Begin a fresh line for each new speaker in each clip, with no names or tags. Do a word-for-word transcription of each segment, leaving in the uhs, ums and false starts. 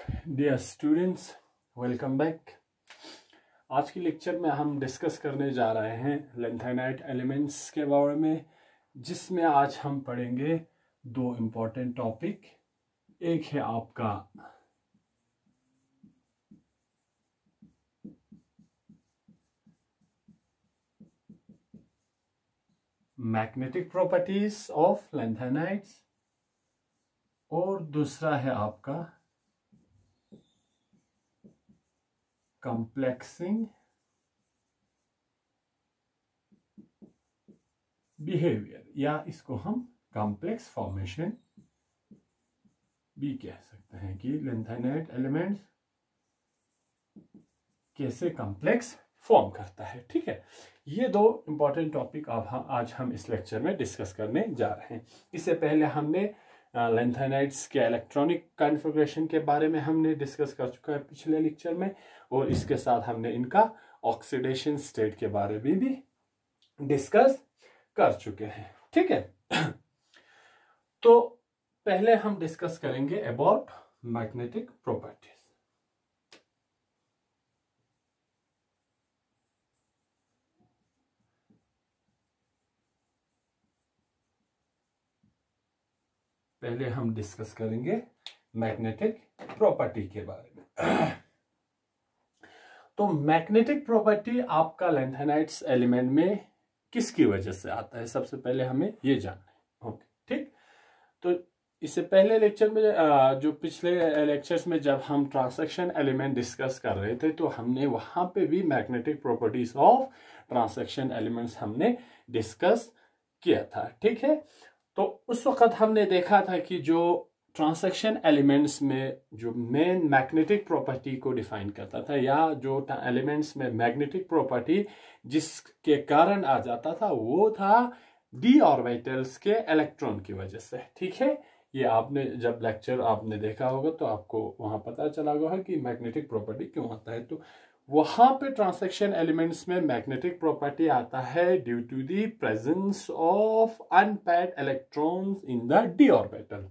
Dear students, welcome back. आज की lecture में हम डिस्कस करने जा रहे हैं लैंथेनाइट एलिमेंट्स के बारे में, जिसमें आज हम पढ़ेंगे दो इम्पोर्टेंट टॉपिक। एक है आपका मैग्नेटिक प्रॉपर्टीज ऑफ लैंथेनाइट्स और दूसरा है आपका कॉम्प्लेक्सिंग बिहेवियर, या इसको हम कॉम्प्लेक्स फॉर्मेशन भी कह सकते हैं कि लैंथेनाइट एलिमेंट्स कैसे कॉम्प्लेक्स फॉर्म करता है। ठीक है, ये दो इंपॉर्टेंट टॉपिक अब आज हम इस लेक्चर में डिस्कस करने जा रहे हैं। इससे पहले हमने लैंथेनाइट्स के इलेक्ट्रॉनिक कॉन्फ़िगरेशन के बारे में हमने डिस्कस कर चुका है पिछले लेक्चर में, और इसके साथ हमने इनका ऑक्सीडेशन स्टेट के बारे में भी डिस्कस कर चुके हैं। ठीक है, तो पहले हम डिस्कस करेंगे अबाउट मैग्नेटिक प्रॉपर्टीज। पहले हम डिस्कस करेंगे मैग्नेटिक प्रॉपर्टी के बारे में। तो मैग्नेटिक प्रॉपर्टी आपका लैंथेनाइट्स एलिमेंट में किसकी वजह से आता है, सबसे पहले हमें ये जानना है। ओके, ठीक। तो इससे पहले लेक्चर में, जो पिछले लेक्चर्स में जब हम ट्रांसैक्शन एलिमेंट डिस्कस कर रहे थे, तो हमने वहां पे भी magnetic properties of transition elements हमने डिस्कस किया था। ठीक है, तो उस वक्त हमने देखा था कि जो ट्रांसैक्शन एलिमेंट्स में जो मेन मैग्नेटिक प्रॉपर्टी को डिफाइन करता था, या जो एलिमेंट्स में मैग्नेटिक प्रॉपर्टी जिसके कारण आ जाता था, वो था डी ऑर्बिटल्स के इलेक्ट्रॉन की वजह से। ठीक है, ये आपने जब लेक्चर आपने देखा होगा तो आपको वहां पता चला होगा कि मैग्नेटिक प्रॉपर्टी क्यों आता है। तो वहां पे ट्रांसैक्शन एलिमेंट्स में मैग्नेटिक प्रॉपर्टी आता है due to the presence of unpaired electrons in the D orbital.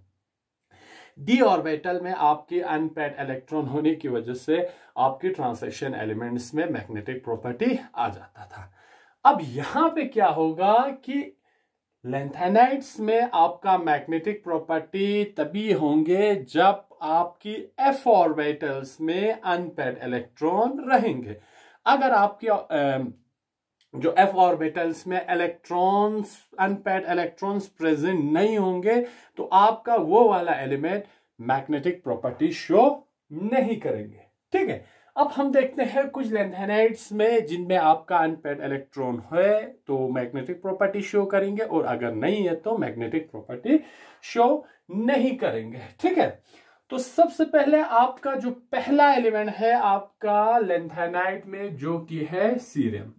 D orbital में आपके अनपेयर्ड इलेक्ट्रॉन होने की वजह से आपके ट्रांसैक्शन एलिमेंट्स में मैग्नेटिक प्रॉपर्टी आ जाता था। अब यहां पे क्या होगा कि लैंथेनाइट्स में आपका मैग्नेटिक प्रॉपर्टी तभी होंगे जब आपकी एफ ऑर्बिटल्स में अनपेयर्ड इलेक्ट्रॉन रहेंगे। अगर आपकी जो एफ ऑर्बिटल्स में इलेक्ट्रॉन्स अनपेयर्ड इलेक्ट्रॉन्स प्रेजेंट नहीं होंगे, तो आपका वो वाला एलिमेंट मैग्नेटिक प्रॉपर्टी शो नहीं करेंगे। ठीक है, अब हम देखते हैं कुछ लैंथेनाइट्स में जिनमें आपका अनपेयर्ड इलेक्ट्रॉन है तो मैग्नेटिक प्रॉपर्टी शो करेंगे, और अगर नहीं है तो मैग्नेटिक प्रॉपर्टी शो नहीं करेंगे। ठीक है, तो सबसे पहले आपका जो पहला एलिमेंट है आपका लैंथेनाइट में, जो कि है सीरियम।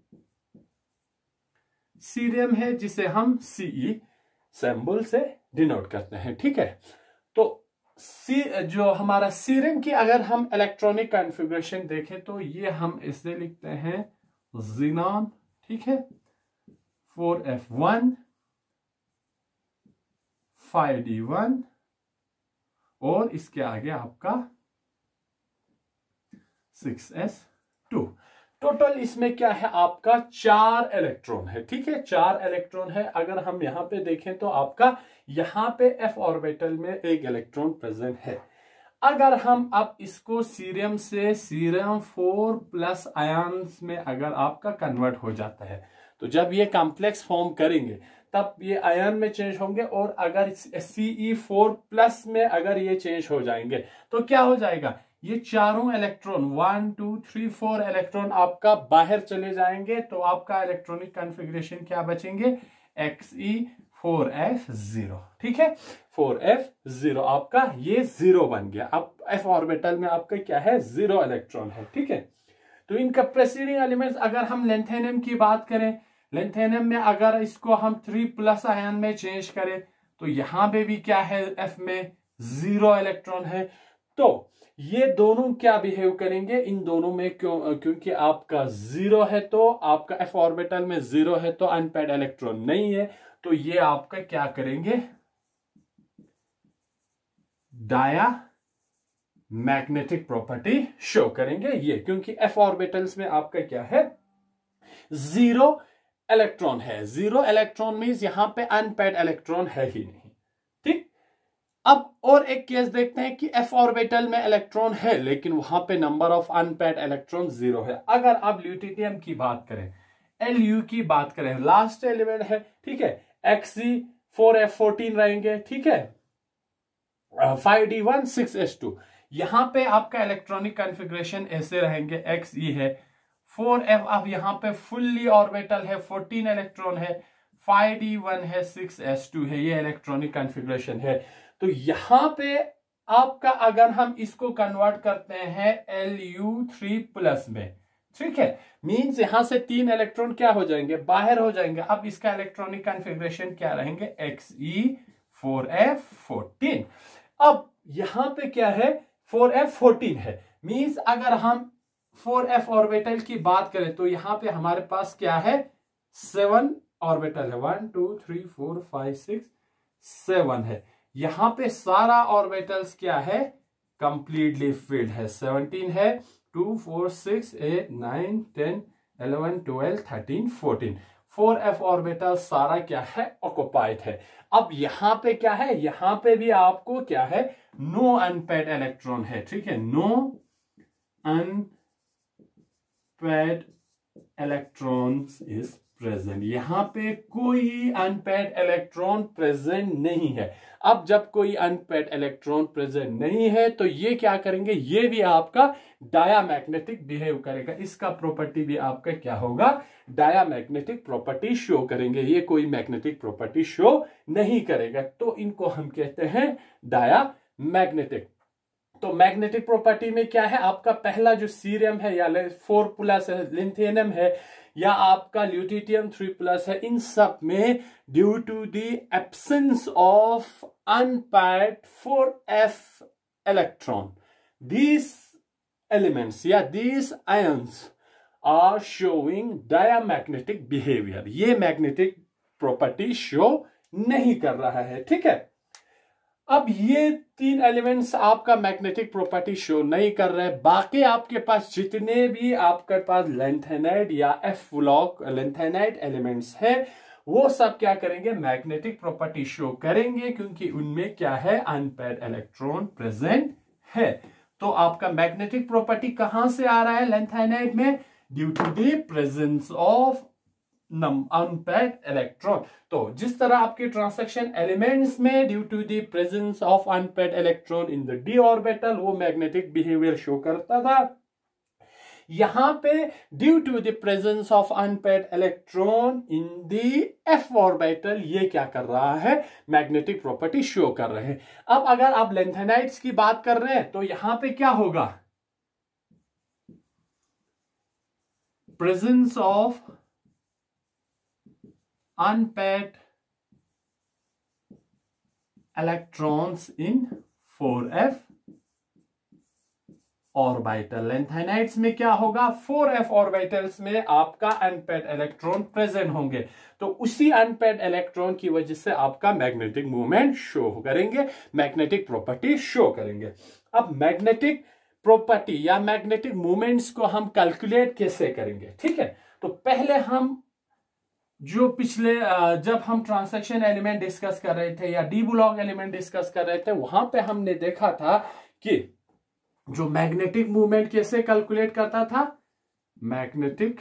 सीरियम है जिसे हम सीई सिंबल से डिनोट करते हैं। ठीक है, तो सी जो हमारा सीरियम की अगर हम इलेक्ट्रॉनिक कॉन्फ़िगरेशन देखें तो ये हम इसे लिखते हैं ज़ीनॉन। ठीक है, four F one, five D one, और इसके आगे आपका सिक्स एस टू। टोटल इसमें क्या है, आपका चार इलेक्ट्रॉन है। ठीक है, चार इलेक्ट्रॉन है। अगर हम यहां पे देखें तो आपका यहां पे एफ ऑर्बिटल में एक इलेक्ट्रॉन प्रेजेंट है। अगर हम अब इसको सीरियम से सीरियम फोर प्लस आयन्स में अगर आपका कन्वर्ट हो जाता है, तो जब ये कॉम्प्लेक्स फॉर्म करेंगे तब ये आयन में चेंज होंगे, और अगर सीई फोर प्लस में अगर ये चेंज हो जाएंगे तो क्या हो जाएगा, ये चारों electron one two three four electron आपका बाहर चले जाएंगे। तो आपका इलेक्ट्रॉनिक कॉन्फ़िगरेशन क्या बचेंगे, X E four F zero. ठीक है, फोर एफ जीरो आपका ये जीरो बन गया। अब एफ ऑर्बिटल में आपका क्या है, जीरो इलेक्ट्रॉन है। ठीक है, तो इनका प्रेसीडिंग एलिमेंट्स अगर हम लैंथेनियम की बात करें, लैंथेनियम में अगर इसको हम थ्री प्लस आयन में चेंज करें तो यहां पे भी क्या है, एफ में जीरो इलेक्ट्रॉन है। तो ये दोनों क्या बिहेव करेंगे, इन दोनों में क्यों, क्योंकि आपका जीरो है तो आपका एफ ऑर्बिटल में जीरो है तो अनपेयर्ड इलेक्ट्रॉन नहीं है, तो ये आपका क्या करेंगे, डाया मैग्नेटिक प्रॉपर्टी शो करेंगे ये, क्योंकि एफ ऑर्बिटल्स में आपका क्या है, जीरो इलेक्ट्रॉन है। जीरो इलेक्ट्रॉन मींस यहां पे अनपेड इलेक्ट्रॉन है ही नहीं, ठीक। अब और एक केस देखते हैं कि एफ ऑर्बिटल में इलेक्ट्रॉन है लेकिन वहां पे number of unpaired electron zero है। अगर आप ल्यूटिनियम की बात करें, एल यू की बात करें, लास्ट एलिमेंट है, ठीक है, एक्सी फोर एफ फोर्टीन रहेंगे, ठीक है, five D one six S two. यहां पे आपका इलेक्ट्रॉनिक कॉन्फ़िगरेशन ऐसे रहेंगे, एक्स ई है, फोर एफ अब यहां पे फुल्ली ऑर्बिटल है, फोर्टीन इलेक्ट्रॉन है, फाइव डी वन है, सिक्स एस टू है, ये इलेक्ट्रॉनिक कॉन्फ़िगरेशन है। तो यहां पे आपका अगर हम इसको कन्वर्ट करते हैं एल यू थ्री प्लस में, ठीक है, मींस यहां से तीन इलेक्ट्रॉन क्या हो जाएंगे, बाहर हो जाएंगे। अब इसका इलेक्ट्रॉनिक कॉन्फ़िगरेशन क्या रहेंगे, X E four F fourteen. अब यहां पे क्या है, फोर एफ फोर्टीन है, मींस अगर हम फोर एफ ऑर्बिटल की बात करें तो यहां पे हमारे पास क्या है, सेवन ऑर्बिटल है, one two three four five six seven है। यहां पे सारा ऑर्बिटल्स क्या है, कंप्लीटली फिल्ड है, सेवनटीन है, two four six eight nine ten eleven twelve thirteen fourteen. Four F orbital सारा क्या है, ऑक्युपाइड है। अब यहां पे क्या है, यहां पे भी आपको क्या है, नो अनपेड इलेक्ट्रॉन है, ठीक है, no unpaired electrons is present. यहां पे कोई अनपेड इलेक्ट्रॉन प्रेजेंट नहीं है। अब जब कोई अनपेड इलेक्ट्रॉन प्रेजेंट नहीं है तो ये क्या करेंगे, ये भी आपका डायामैग्नेटिक बिहेव करेगा। इसका प्रॉपर्टी भी आपका क्या होगा, डायामैग्नेटिक प्रॉपर्टी शो करेंगे। ये कोई मैग्नेटिक प्रॉपर्टी शो नहीं करेगा, तो इनको हम कहते हैं डायामैग्नेटिक। तो मैग्नेटिक प्रॉपर्टी में क्या है, आपका पहला जो सीरियम है या फोर प्लस है, लिथियम है या आपका ल्यूटिनियम थ्री प्लस है, इन सब में due to the absence of unpaired four F electron, these elements या these ions are showing diamagnetic behavior। ये मैग्नेटिक प्रॉपर्टी शो नहीं कर रहा है, ठीक है। अब ये तीन एलिमेंट्स आपका मैग्नेटिक प्रॉपर्टी शो नहीं कर रहे, बाकी आपके पास जितने भी आपके पास लेंथेनाइड या एफ ब्लॉक लेंथेनाइड एलिमेंट्स है वो सब क्या करेंगे, मैग्नेटिक प्रॉपर्टी शो करेंगे, क्योंकि उनमें क्या है, अनपेड इलेक्ट्रॉन प्रेजेंट है। तो आपका मैग्नेटिक प्रॉपर्टी कहां से आ रहा है लेंथेनाइड में, due to the presence of unpaired electron. तो जिस तरह आपके ट्रांसैक्शन एलिमेंट्स में due to the presence of unpaired electron in the D orbital वो मैग्नेटिक बिहेवियर शो करता था, यहां पे due to the presence of unpaired electron in the F orbital ये क्या कर रहा है, मैग्नेटिक प्रॉपर्टी शो कर रहे हैं। अब अगर आप लेंथेनाइड्स की बात कर रहे हैं तो यहां पे क्या होगा, presence of unpaired electrons in four F orbital. Lanthanides में क्या होगा, फोर एफ ऑर्बिटल्स में आपका अनपेड इलेक्ट्रॉन प्रेजेंट होंगे, तो उसी अनपेड इलेक्ट्रॉन की वजह से आपका मैग्नेटिक मूवमेंट शो करेंगे, मैग्नेटिक प्रॉपर्टी शो करेंगे। अब मैग्नेटिक प्रॉपर्टी या मैग्नेटिक मूवमेंट्स को हम कैलकुलेट कैसे करेंगे, ठीक है। तो पहले हम जो पिछले जब हम ट्रांसैक्शन एलिमेंट डिस्कस कर रहे थे या डी ब्लॉक एलिमेंट डिस्कस कर रहे थे, वहां पे हमने देखा था कि जो मैग्नेटिक मूवमेंट कैसे कैलकुलेट करता था, magnetic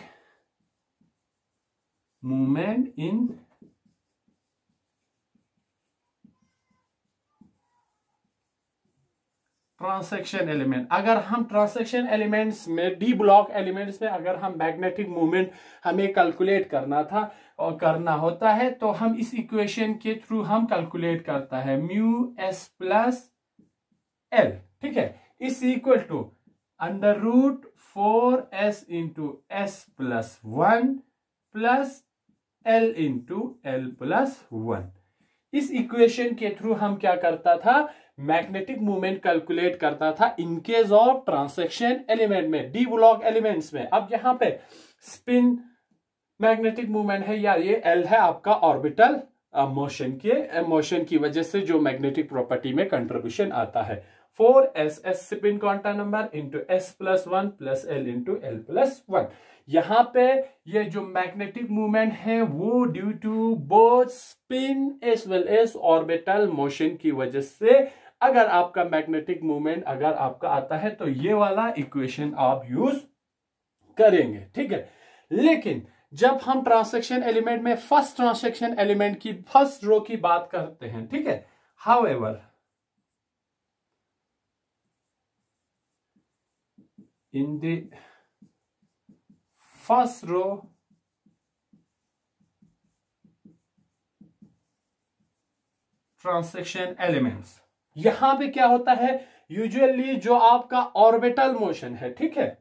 movement in transition element. अगर हम ट्रांसैक्शन एलिमेंट्स में डी ब्लॉक एलिमेंट्स में अगर हम मैग्नेटिक मूवमेंट हमें कैलकुलेट करना था और करना होता है तो हम इस इक्वेशन के थ्रू हम कैलकुलेट करता है, म्यू एस प्लस एल, ठीक है, is equal to under root four S into S plus one plus L into L plus one. इस इक्वेशन के थ्रू हम क्या करता था, मैग्नेटिक मूवमेंट कैलकुलेट करता था in case of transaction element में, डी ब्लॉक एलिमेंट्स में। अब यहां पे स्पिन मैग्नेटिक मूवमेंट है या ये एल है आपका ऑर्बिटल मोशन के मोशन की वजह से जो मैग्नेटिक प्रॉपर्टी में कंट्रीब्यूशन आता है। Four S S spin quantum number into S plus one plus L into L plus one. यहां पे ये जो मैग्नेटिक मूवमेंट है वो due to both spin as well as orbital motion की वजह से, अगर आपका मैग्नेटिक मूवमेंट अगर आपका आता है तो ये वाला इक्वेशन आप यूज करेंगे, ठीक है। लेकिन जब हम ट्रांसैक्शन एलिमेंट में फर्स्ट ट्रांसैक्शन एलिमेंट की फर्स्ट रो की बात करते हैं, ठीक है, however in the first row transition elements, यहां पे क्या होता है, यूजुअली जो आपका ऑर्बिटल मोशन है, ठीक है,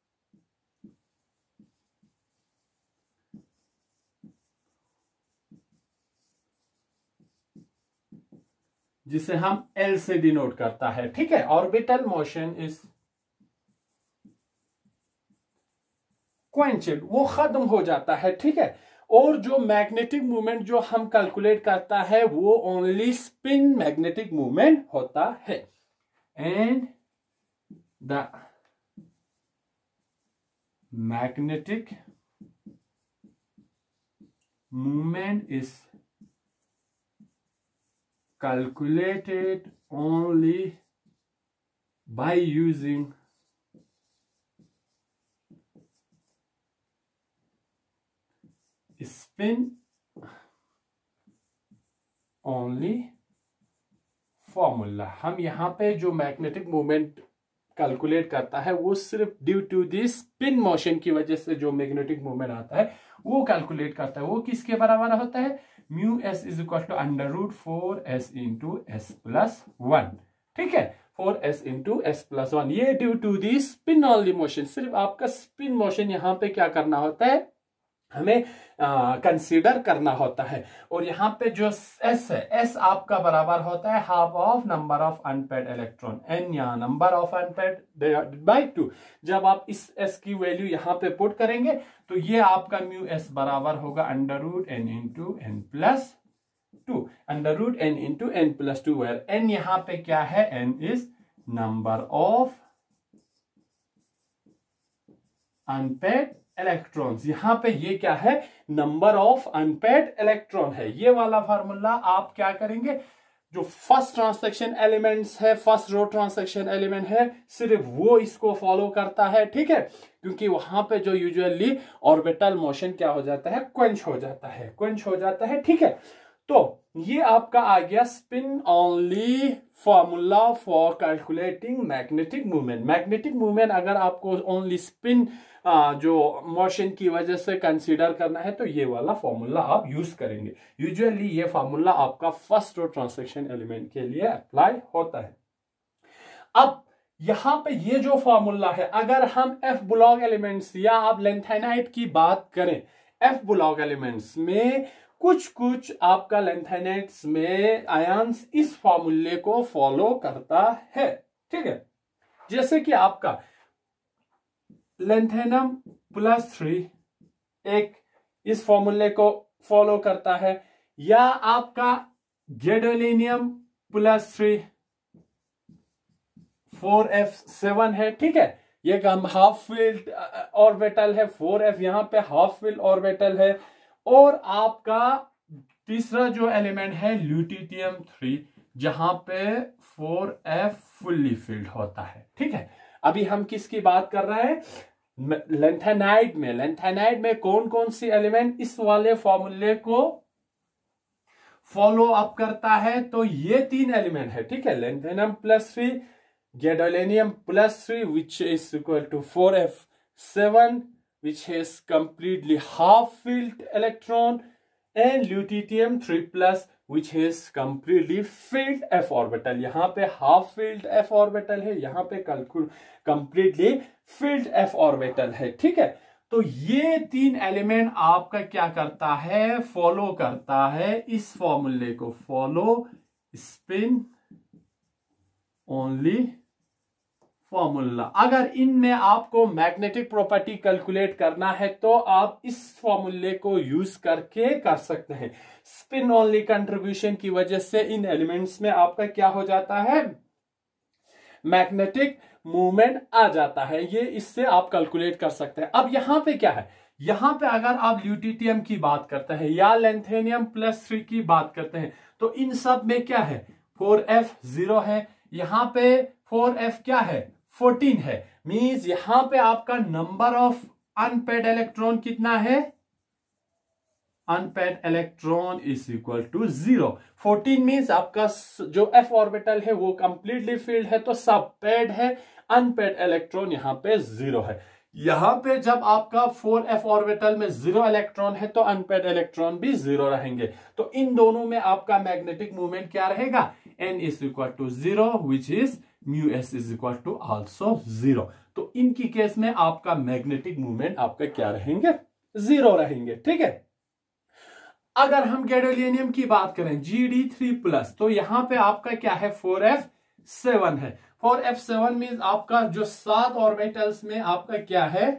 जिसे हम एल से डिनोट करता है, ठीक है, ऑर्बिटल मोशन इज क्वेंचड, वो खत्म हो जाता है, ठीक है। और जो मैग्नेटिक मूवमेंट जो हम कैलकुलेट करता है वो ओनली स्पिन मैग्नेटिक मूवमेंट होता है। And the magnetic movement is calculated only by using spin only formula. हम यहां पे जो मैग्नेटिक मूवमेंट कैलकुलेट करता है वो सिर्फ due to the spin motion की वजह से जो मैग्नेटिक मूवमेंट आता है वो कैलकुलेट करता है। वो किसके बराबर होता है, mu S is equal to under root four S into S plus one, ठीक है, four S into S plus one. ये due to the spin only motion, सिर्फ आपका स्पिन मोशन यहां पे क्या करना होता है, हमें कंसीडर करना होता है। और यहाँ पे जो एस है, एस आपका बराबर होता है half of number of unpaired electron, N या number of unpaired divided by two. जब आप इस एस की वैल्यू यहाँ पे पुट करेंगे तो ये आपका म्यू एस बराबर होगा under root N into N plus two, under root N into N plus two, where N यहाँ पे क्या है, N is number of unpaired electrons. यहां पे ये क्या है, नंबर ऑफ अनपेड इलेक्ट्रॉन है। ये वाला फार्मूला आप क्या करेंगे, जो फर्स्ट ट्रांसैक्शन एलिमेंट्स है, फर्स्ट रो ट्रांसैक्शन एलिमेंट है, सिर्फ वो इसको फॉलो करता है, ठीक है, क्योंकि वहां पे जो यूजुअली ऑर्बिटल मोशन क्या हो जाता है, क्वेंच हो जाता है, क्वेंच हो जाता है, ठीक है। तो ये आपका आ गया spin only formula for calculating magnetic movement. Magnetic movement अगर आपको ओनली स्पिन जो मोशन की वजह से कंसीडर करना है तो ये वाला फॉर्मूला आप यूज करेंगे। यूजुअली ये फॉर्मूला आपका फर्स्ट रो ट्रांसैक्शन एलिमेंट के लिए अप्लाई होता है। अब यहां पे ये जो फॉर्मूला है, अगर हम एफ ब्लॉक एलिमेंट्स या आप लेंथेनाइट की बात करें, एफ ब्लॉक एलिमेंट्स में कुछ कुछ आपका लेंथेनाइट्स में आयंस इस फॉर्मूले को फॉलो करता है, ठीक है। जैसे कि आपका लेंथेनम प्लस थ्री एक इस फॉर्मूले को फॉलो करता है, या आपका gadolinium plus three four F seven है, ठीक है, ये हाफ फील्ड ऑर्बिटल है, फोर एफ यहां पे हाफ फील्ड ऑर्बिटल है। और आपका तीसरा जो एलिमेंट है ल्यूटियम थ्री, जहां पे फोर एफ फुल्ली फील्ड होता है, ठीक है। अभी हम किसकी बात कर रहे हैं, लेंथेनाइड में। लेंथेनाइड में कौन कौन सी एलिमेंट इस वाले फॉर्मूले को फॉलो अप करता है, तो ये तीन एलिमेंट है, ठीक है, lanthanum plus three, gadolinium plus three which is equal to four F seven which has completely half filled electron, and lutetium three plus which has completely filled f orbital। यहां पे half filled f orbital है, यहां पे completely filled f orbital है, ठीक है। तो ये तीन एलिमेंट आपका क्या करता है, फॉलो करता है इस फॉर्मूले को, फॉलो स्पिन ओनली फॉर्मूला। अगर इनमें आपको मैग्नेटिक प्रॉपर्टी कैलकुलेट करना है तो आप इस फॉर्मूले को यूज करके कर सकते हैं। स्पिन ओनली कंट्रीब्यूशन की वजह से इन एलिमेंट्स में आपका क्या हो जाता है, मैग्नेटिक मूवमेंट आ जाता है। ये इससे आप कैलकुलेट कर सकते हैं। अब यहां पे क्या है, यहां पे अगर आप ल्यूटिटियम की बात करते हैं या लेंथेनियम प्लस थ्री की बात करते हैं तो इन सब में क्या है, फोर एफ जीरो है, यहां पे फोर एफ क्या है, फोर्टीन है। मींस यहां पे आपका नंबर ऑफ अनपेड इलेक्ट्रॉन कितना है, unpaired electron is equal to zero. Fourteen means आपका जो एफ ऑर्बिटल है वो कंप्लीटली फील्ड है तो सब पेड है, अनपेड इलेक्ट्रॉन यहां पे जीरो है। यहां पे जब आपका फोर एफ ऑर्बिटल में जीरो इलेक्ट्रॉन है तो अनपेड इलेक्ट्रॉन भी जीरो रहेंगे। तो इन दोनों में आपका मैग्नेटिक मूवमेंट क्या रहेगा, N is equal to zero which is mu S is equal to also zero. तो इनकी केस में आपका मैग्नेटिक मूवमेंट आपका क्या रहेंगे, जीरो रहेंगे। ठीक है। अगर हम गैडोलिनियम की बात करें जी डी थ्री प्लस तो यहां पे आपका क्या है, फोर एफ सेवन है। फोर एफ सेवन मीन आपका जो सात ऑर्बिटल्स में आपका क्या है,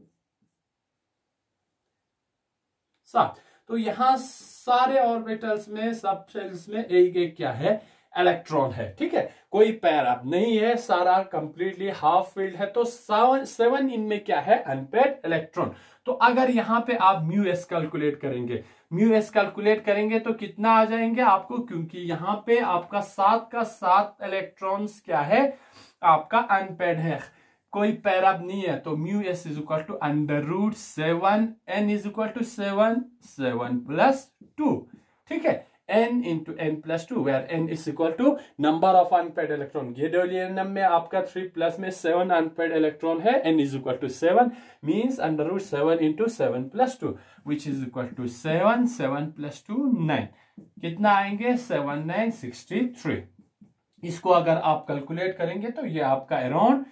सात। तो यहां सारे ऑर्बिटल्स में सब शेल्स में एक एक क्या है, इलेक्ट्रॉन है। ठीक है, कोई पैर अप नहीं है, सारा कंप्लीटली हाफ फील्ड है। तो सेवन इनमें क्या है, अनपेड इलेक्ट्रॉन। तो अगर यहां पे आप म्यू एस कैलकुलेट करेंगे, म्यू एस कैलकुलेट करेंगे तो कितना आ जाएंगे आपको, क्योंकि यहां पे आपका सात का सात इलेक्ट्रॉन्स क्या है, आपका अनपेड है, कोई पैर अप नहीं है। तो mu S is equal to under root seven, N is equal to seven, seven plus two. ठीक है, n into n plus two, where n is equal to number of unpaired electron। Gadolinium में आपका three plus में seven unpaired electron है, n is equal to seven, means under root seven into seven plus two, which is equal to seven, seven plus two, nine. कितना आएंगे, seven nine sixty three. इसको अगर आप calculate करेंगे तो ये आपका around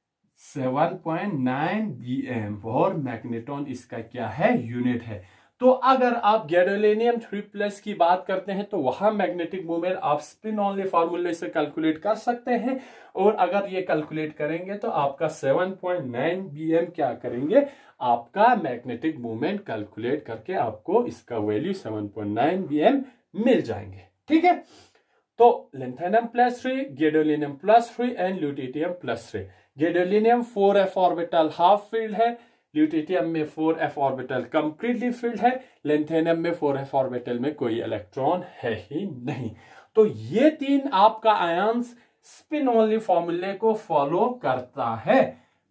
seven point nine B M और मैग्नेटॉन इसका क्या है, यूनिट है। तो अगर आप गैडोलिनियम थ्री प्लस की बात करते हैं तो वहां मैग्नेटिक मूवमेंट आप स्पिन ऑनली फार्मूले से कैलकुलेट कर सकते हैं। और अगर ये कैलकुलेट करेंगे तो आपका seven point nine B M क्या करेंगे, आपका मैग्नेटिक मूवमेंट कैलकुलेट करके आपको इसका value seven point nine B M मिल जाएंगे। ठीक है, तो lanthanum plus three, gadolinium plus three and lutetium plus three. Gadolinium four F orbital half filled है, ल्यूटिटियम में four F orbital completely filled है, लेंथेनियम में फोर एफ ऑर्बिटल में कोई इलेक्ट्रॉन है ही नहीं। तो ये तीन आपका आयंस स्पिन ओनली फॉर्मूले को फॉलो करता है।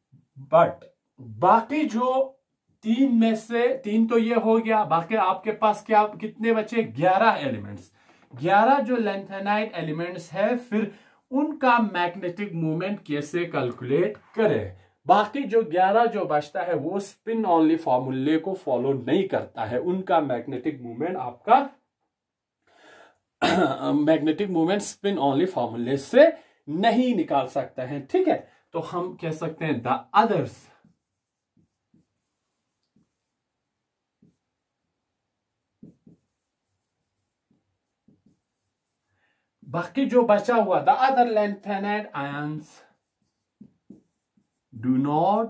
बट बाकी जो तीन में से तीन तो ये हो गया, बाकी आपके पास क्या कितने बचे, ग्यारह एलिमेंट्स। ग्यारह जो लेंथेनाइट एलिमेंट्स है, फिर उनका मैग्नेटिक मूवमेंट कैसे कैलकुलेट करें। बाकी जो ग्यारह जो बचता है वो स्पिन ऑनली फॉर्मूले को फॉलो नहीं करता है, उनका मैग्नेटिक मूवमेंट आपका मैग्नेटिक मूवमेंट स्पिन ऑनली फॉर्मूले से नहीं निकाल सकते हैं। ठीक है, तो हम कह सकते हैं द अदर्स बाकी जो बचा हुआ the other lanthanide ions do not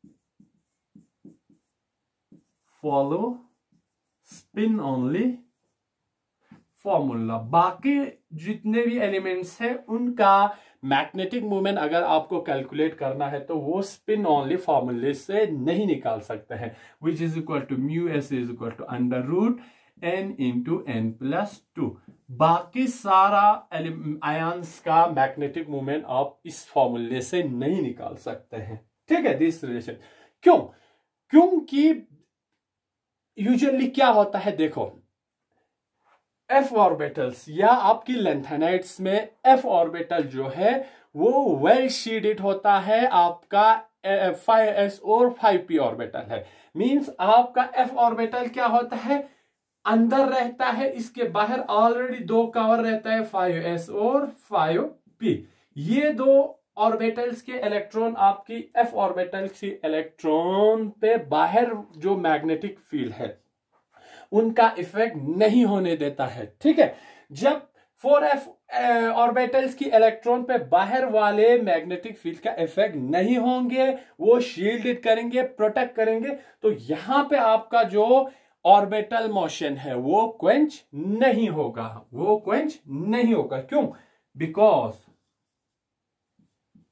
follow spin only formula। बाकी जितने भी एलिमेंट्स हैं उनका मैग्नेटिक मूवमेंट अगर आपको कैलकुलेट करना है तो वो स्पिन ऑनली फॉर्मूले से नहीं निकाल सकते हैं, which is equal to mu S is equal to under root N into N plus two. बाकी सारा आयंस का मैग्नेटिक मूवमेंट आप इस फॉर्मूले से नहीं निकाल सकते हैं। ठीक है, दिस रिलेशन क्यों, क्योंकि यूजुअली क्या होता है, देखो एफ ऑर्बिटल्स या आपकी लेंथेनाइट्स में एफ ऑर्बिटल जो है वो वेल शीडेड होता है, आपका फाइव एस और फाइव पी ऑर्बिटल है। मींस आपका एफ ऑर्बिटल क्या होता है, अंदर रहता है, इसके बाहर ऑलरेडी दो कवर रहता है, फाइव एस और फाइव पी। ये दो ऑर्बिटल्स के इलेक्ट्रॉन आपकी एफ ऑर्बिटल की इलेक्ट्रॉन पे बाहर जो मैग्नेटिक फील्ड है उनका इफेक्ट नहीं होने देता है। ठीक है, जब फोर एफ ऑर्बिटल्स की इलेक्ट्रॉन पे बाहर वाले मैग्नेटिक फील्ड का इफेक्ट नहीं होंगे, वो शील्डेड करेंगे, प्रोटेक्ट करेंगे, तो यहां पे आपका जो ऑर्बिटल मोशन है वो क्वेंच नहीं होगा, वो क्वेंच नहीं होगा। क्यों, because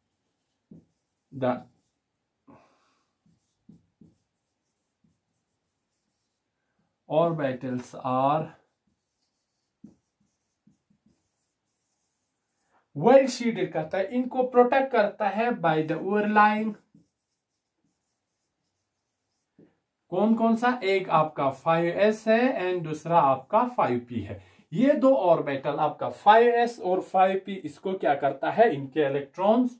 the orbitals are well shielded करता है, इनको प्रोटेक्ट करता है बाय द ओवरलाइंग, कौन कौन सा, एक आपका फाइव एस है एंड दूसरा आपका फाइव पी है। ये दो ऑर्बिटल आपका फाइव एस और फाइव पी, इसको क्या करता है, इनके electrons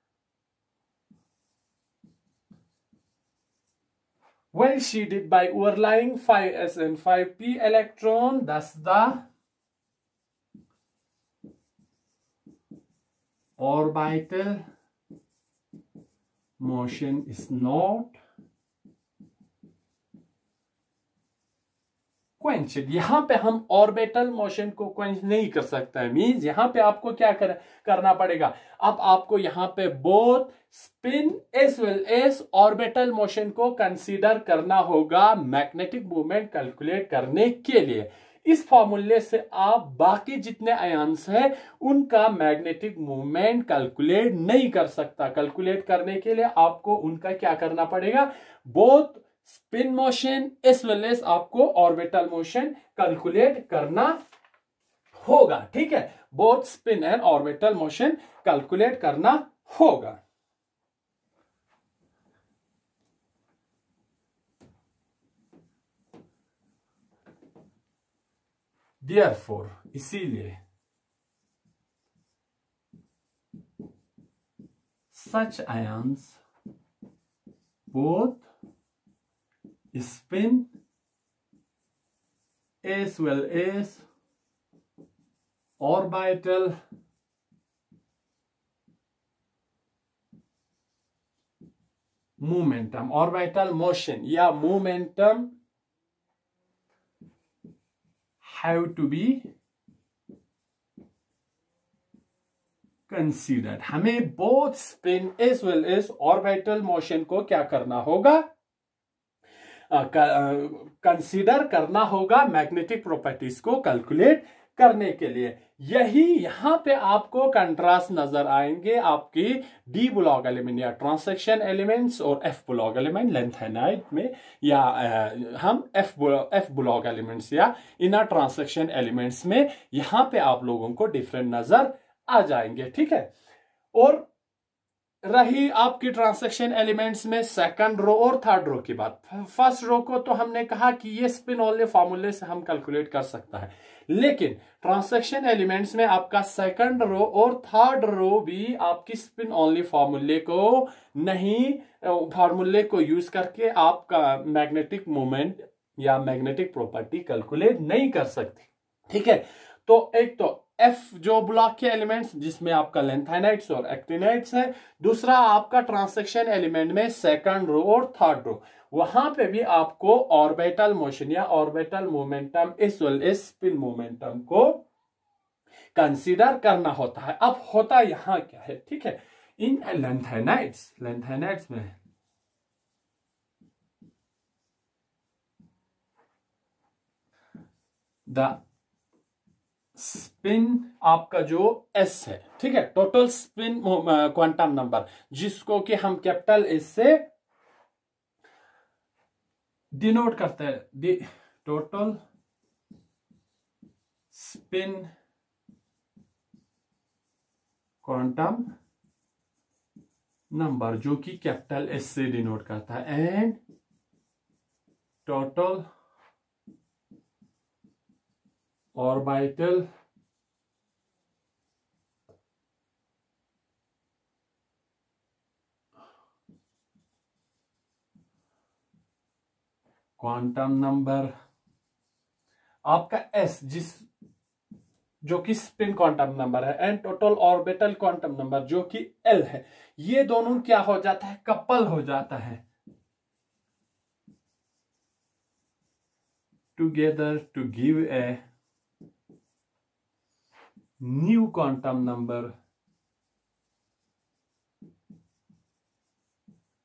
well shielded by overlying five S and five P electron, thus the orbital motion is not quenched. यहां पे हम ऑर्बिटल मोशन को क्वेंच नहीं कर सकता है, मींस यहां पे आपको क्या कर, करना पड़ेगा, अब आपको यहां पे both spin as well as orbital motion को कंसीडर करना होगा मैग्नेटिक मूवमेंट कैलकुलेट करने के लिए। इस फॉर्मूले से आप बाकी जितने आयन्स हैं उनका मैग्नेटिक मूवमेंट कैलकुलेट नहीं कर सकता। कैलकुलेट करने के लिए आपको उनका क्या करना पड़ेगा, both spin motion as well as आपको ऑर्बिटल मोशन कैलकुलेट करना होगा। ठीक है, both spin and orbital motion calculate करना होगा। Therefore, इसीलिए such ions both spin as well as orbital momentum, orbital motion या momentum have to be considered। हमें both spin as well as orbital motion को क्या करना होगा, कंसीडर uh, करना होगा मैग्नेटिक प्रॉपर्टीज को कैलकुलेट करने के लिए। यही यहां पे आपको कंट्रास्ट नजर आएंगे आपकी डी ब्लॉक एलिमेंट या ट्रांसेक्शन एलिमेंट्स और एफ ब्लॉक एलिमेंट लेंथेनाइड में, या आ, हम एफ एफ ब्लॉक एलिमेंट्स या इनर ट्रांसेक्शन एलिमेंट्स में यहां पे आप लोगों को डिफरेंट नजर आ जाएंगे। ठीक है, और रही आपकी ट्रांसेक्शन एलिमेंट्स में सेकंड रो और थर्ड रो की बात। फर्स्ट रो को तो हमने कहा कि ये स्पिन ओनली फॉर्मूले से हम कैलकुलेट कर सकता है, लेकिन ट्रांसेक्शन एलिमेंट्स में आपका सेकंड रो और थर्ड रो भी आपकी स्पिन ओनली फॉर्मूले को नहीं, फॉर्मूले को यूज करके आपका मैग्नेटिक मोमेंट या मैग्नेटिक प्रॉपर्टी कैलकुलेट नहीं कर सकती। ठीक है, तो एक तो एफ जो ब्लॉक के एलिमेंट्स जिसमें आपका लेंथेनाइड्स और एक्टिनाइड्स है, दूसरा आपका ट्रांसेक्शन एलिमेंट में सेकंड रो और थर्ड रो, वहां पे भी आपको ऑर्बिटल मोशन या orbital momentum as well as spin momentum को कंसीडर करना होता है। अब होता यहां क्या है, ठीक है, इन लेंथेनाइड्स लेंथेनाइड्स में द स्पिन आपका जो एस है, ठीक है, टोटल स्पिन क्वांटम नंबर जिसको कि हम कैपिटल एस से डिनोट करते हैं, टोटल स्पिन क्वांटम नंबर जो कि कैपिटल एस से डिनोट करता है, and total orbital quantum number आपका एस जिस जो कि स्पिन क्वांटम नंबर है, and total orbital quantum number जो कि एल है, ये दोनों क्या हो जाता है, कपल हो जाता है together to give a new quantum number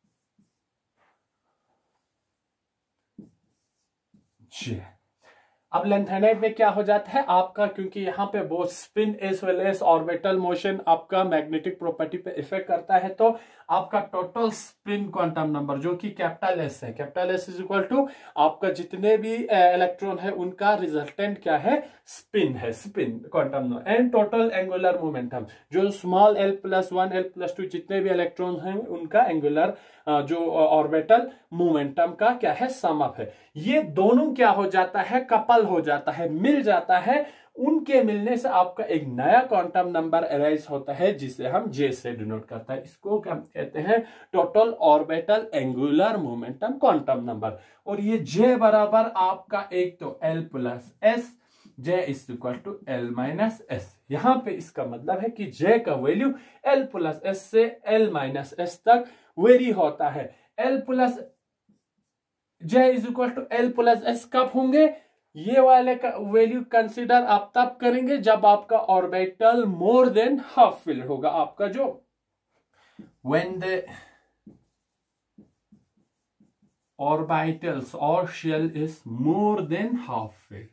G. अब लैंथेनाइड में क्या हो जाता है आपका, क्योंकि यहाँ पे वो spin as well as orbital motion आपका मैग्नेटिक प्रॉपर्टी पे इफेक्ट करता है, तो आपका टोटल स्पिन क्वांटम नंबर जो कि कैपिटल एस है, capital S is equal to आपका जितने भी इलेक्ट्रॉन है उनका रिजल्टेंट क्या है, स्पिन है, spin quantum number, and total angular momentum जो small L plus one L plus two जितने भी इलेक्ट्रॉन हैं उनका एंगुलर जो ऑर्बिटल मोमेंटम का क्या है, सम अप है। ये दोनों क्या हो जाता है, कपल हो जाता है, मिल जाता है, उनके मिलने से आपका एक नया क्वांटम नंबर अराइज होता है जिसे हम जे से डिनोट करता है। इसको क्या कहते हैं, total orbital angular momentum quantum number. और ये जे बराबर आपका एक तो L plus S, J is equal to L minus S. यहां पे इसका मतलब है कि जे का वैल्यू एल प्लस एस से एल माइनस एस तक वेरी होता है। L plus J is equal to L plus S कब होंगे, ये वाले का वैल्यू कंसीडर आप तब करेंगे जब आपका orbital more than half filled होगा। आपका जो when the orbitals or shell is more than half filled,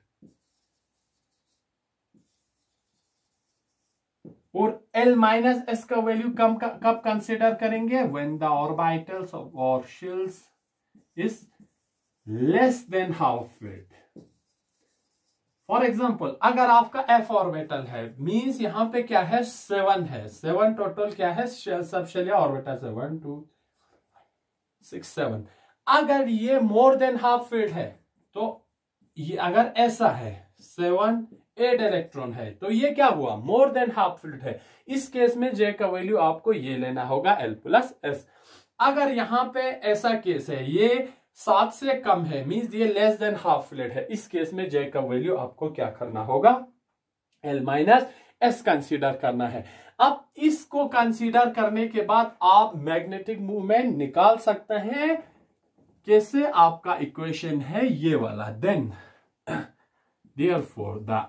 और L माइनस एस का वैल्यू कम कब कंसिडर करेंगे, when the orbitals or shells is less than half filled. For example अगर आपका एफ ऑर्बिटल है, मींस यहां पे क्या है, सेवन है, सेवन टोटल क्या है सब शेल या ऑर्बिटल है, वन टू सिक्स सेवन। अगर ये मोर देन हाफ फिल्ड है, तो ये अगर ऐसा है सेवन एट इलेक्ट्रॉन है, तो ये क्या हुआ, मोर देन हाफ फिल्ड है। इस केस में जे का वैल्यू आपको ये लेना होगा एल प्लस एस। अगर यहां पे ऐसा केस है, ये सात से कम है, मींस ये लेस देन हाफ फिल्ड है, इस केस में जे का वैल्यू आपको क्या करना होगा, एल माइनस एस कंसीडर करना है। अब इसको कंसीडर करने के बाद आप मैग्नेटिक मूवमेंट निकाल सकते हैं। कैसे, आपका इक्वेशन है ये वाला, then therefore the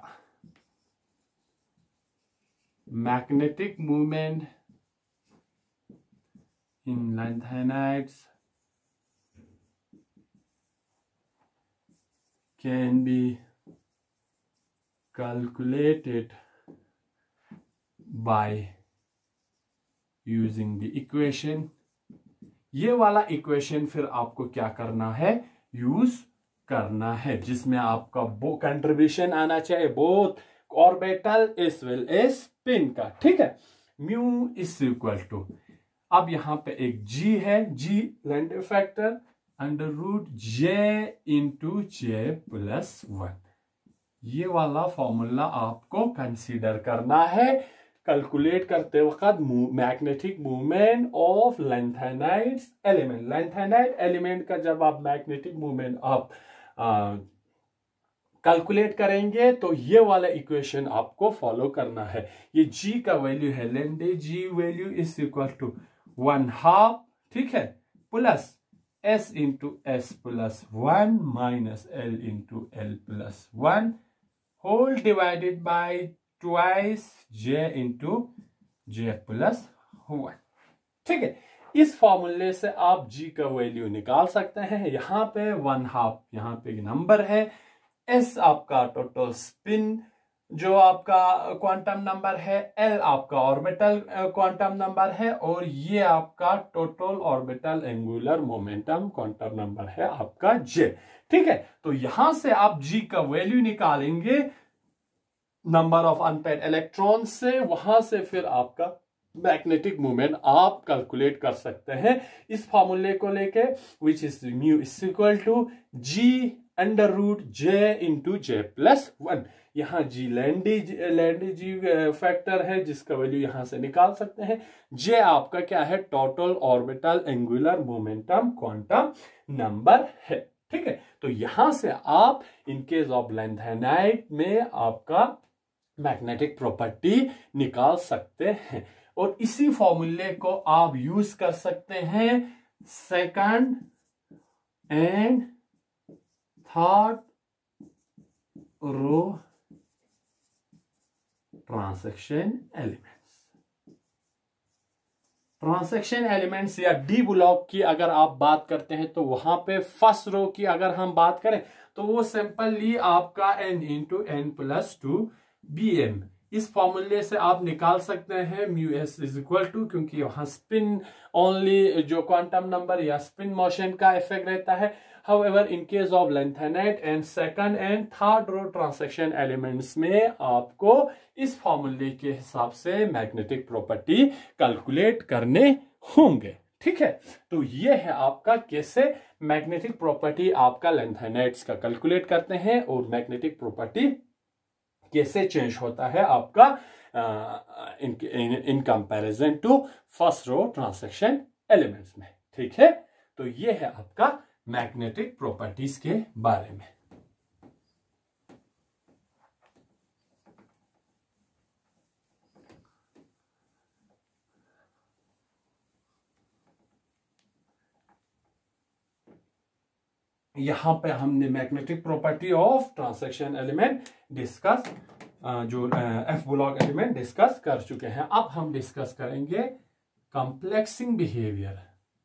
magnetic moment in lanthanides can be calculated by using the equation। ये वाला इक्वेशन फिर आपको क्या करना है, यूज करना है, जिसमें आपका वो कंट्रीब्यूशन आना चाहिए both orbital as well as spin का, ठीक है। म्यू इज इक्वल टू, अब यहां पे एक जी है, G Lande factor under root J into J plus one. ये वाला फॉर्मूला आपको कंसीडर करना है कैलकुलेट करते वक्त magnetic movement of lanthanides element. Lanthanide element का जब आप मैग्नेटिक मूवमेंट आप कैलकुलेट करेंगे तो ये वाला इक्वेशन आपको फॉलो करना है। ये जी का वैल्यू है, Lande G value is equal to one half, ठीक है, plus S into S plus one minus L into L plus one whole divided by twice J into J plus one, ठीक है। इस फॉर्मूले से आप जी का वैल्यू निकाल सकते हैं। यहां पे वन हाफ यहां पे नंबर है, एस आपका टोटल स्पिन जो आपका क्वांटम नंबर है, एल आपका ऑर्बिटल क्वांटम नंबर है, और ये आपका total orbital angular momentum quantum number है आपका जे, ठीक है। तो यहां से आप जी का वैल्यू निकालेंगे नंबर ऑफ अनपेड इलेक्ट्रॉन से, वहां से फिर आपका मैग्नेटिक मूवमेंट आप कैलकुलेट कर सकते हैं इस फॉर्मूले को लेके, which is mu is equal to G under root J into J plus one. यहाँ जी लैंडी लैंडी जी फैक्टर है जिसका वैल्यू यहां से निकाल सकते हैं। जे आपका क्या है, total orbital angular momentum quantum number है, ठीक है। तो यहां से आप इन केस ऑफ लैंथेनाइड में आपका मैग्नेटिक प्रॉपर्टी निकाल सकते हैं, और इसी फॉर्मूले को आप यूज कर सकते हैं second and third row transaction elements. Transaction elements या डी ब्लॉक की अगर आप बात करते हैं तो वहां पे फर्स्ट रो की अगर हम बात करें तो वो सिंपली आपका N into N plus two B M, इस फॉर्मूले से आप निकाल सकते हैं mu S is equal to, क्योंकि वहां स्पिन ओनली जो क्वांटम नंबर या स्पिन मोशन का इफेक्ट रहता है। However, in case of lanthanide and second and third row transaction elements में आपको इस फॉर्मूले के हिसाब से मैग्नेटिक प्रॉपर्टी कैलकुलेट करने होंगे। ठीक है, तो ये है आपका कैसे मैग्नेटिक प्रॉपर्टी आपका लैंथेनाइड्स का कैलकुलेट करते हैं और मैग्नेटिक प्रॉपर्टी कैसे चेंज होता है आपका in in comparison to first row transaction elements में। ठीक है, तो ये है आपका मैग्नेटिक प्रॉपर्टीज के बारे में। यहां पे हमने magnetic property of transaction element discuss, जो एफ ब्लॉक एलिमेंट डिस्कस कर चुके हैं। अब हम डिस्कस करेंगे complexing behaviour.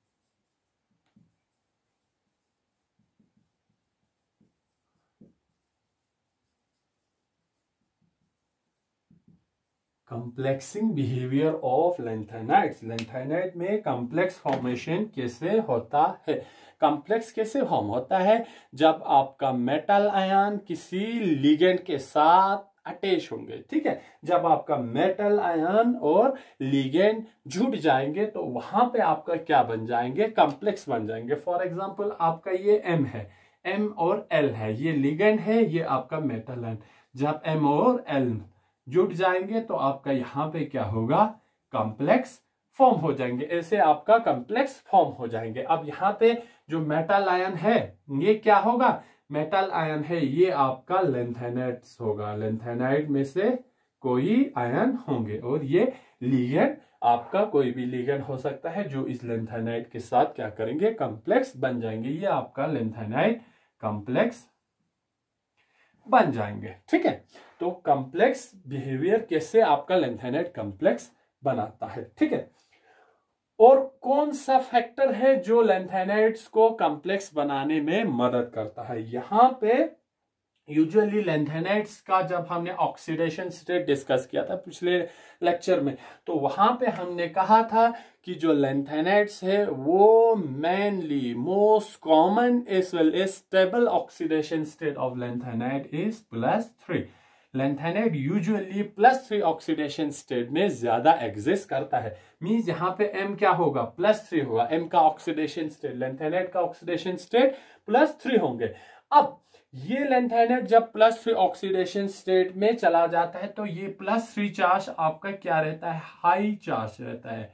Complexing behaviour of lanthanides. Lanthanide में कॉम्प्लेक्स फॉर्मेशन कैसे होता है? कॉम्प्लेक्स कैसे फॉर्म होता है? जब आपका मेटल आयन किसी लिगेंड के साथ अटैच होंगे। ठीक है, जब आपका मेटल आयन और लिगेंड जुड़ जाएंगे तो वहां पे आपका क्या बन जाएंगे? कॉम्प्लेक्स बन जाएंगे। फॉर एग्जांपल आपका ये एम है, एम और एल है, ये लिगेंड है, ये आपका मेटल आयन। जब एम और एल जुड़ जाएंगे तो आपका यहां पे क्या होगा? कॉम्प्लेक्स फॉर्म हो जाएंगे। ऐसे आपका कॉम्प्लेक्स फॉर्म हो जाएंगे। अब यहाँ पे जो मेटल आयन है ये क्या होगा? मेटल आयन है, ये आपका लैंथेनाइड्स होगा। लैंथेनाइड में से कोई आयन होंगे और ये लिगेंड आपका कोई भी लिगेंड हो सकता है जो इस लैंथेनाइड के साथ क्या करेंगे? कॉम्प्लेक्स बन जाएंगे। ये आपका लैंथेनाइड कॉम्प्लेक्स बन जाएंगे। ठीक है, तो कॉम्प्लेक्स बिहेवियर कैसे आपका लैंथेनाइड कॉम्प्लेक्स बनाता है। ठीक है, और कौन सा फैक्टर है जो लैंथेनाइड्स को कॉम्प्लेक्स बनाने में मदद करता है? यहां पे यूजुअली लैंथेनाइड्स का जब हमने ऑक्सीडेशन स्टेट डिस्कस किया था पिछले लेक्चर में, तो वहां पे हमने कहा था कि जो लैंथेनाइड्स है वो mainly most common as well as stable oxidation state of lanthanide is plus three. Lanthanide usually plus three oxidation state में ज्यादा एग्जिस्ट करता है। मींस यहाँ पे एम क्या होगा? प्लस थ्री होगा। एम का ऑक्सीडेशन स्टेट, लैंथेनाइड का ऑक्सीडेशन स्टेट प्लस थ्री होंगे। अब ये लैंथेनाइड जब प्लस थ्री ऑक्सीडेशन स्टेट में चला जाता है तो ये प्लस थ्री चार्ज आपका क्या रहता है? हाई चार्ज रहता है।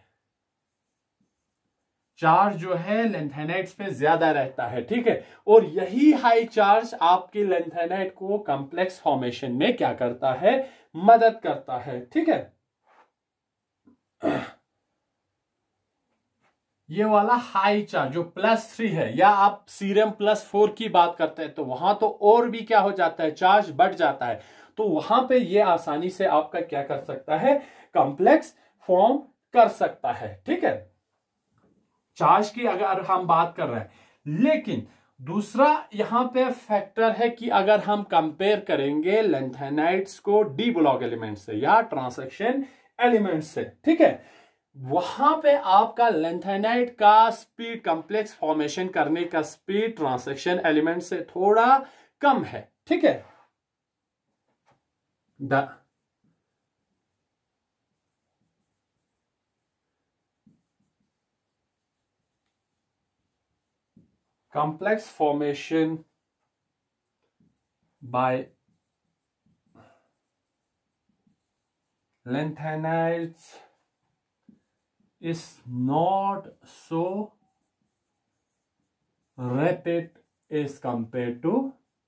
चार्ज जो है लैंथेनाइड्स पे ज्यादा रहता है। ठीक है, और यही हाई चार्ज आपके लैंथेनाइड को कॉम्प्लेक्स फॉर्मेशन में क्या करता है? मदद करता है। ठीक है, ये वाला हाई चार्ज जो प्लस थ्री है, या आप सीरम प्लस फोर की बात करते हैं तो वहां तो और भी क्या हो जाता है? चार्ज बढ़ जाता है। तो वहां पे ये आसानी से आपका क्या कर सकता है? कॉम्प्लेक्स फॉर्म कर सकता है। ठीक है, चार्ज की अगर हम बात कर रहे हैं। लेकिन दूसरा यहां पे फैक्टर है कि अगर हम कंपेयर करेंगे लैंथेनाइड्स को डी ब्लॉक एलिमेंट से या ट्रांसैक्शन एलिमेंट से, ठीक है, वहां पे आपका लैंथेनाइड का स्पीड, कॉम्प्लेक्स फॉर्मेशन करने का स्पीड ट्रांसैक्शन एलिमेंट से थोड़ा कम है। ठीक है, the complex formation by lanthanides is not so rapid as compared to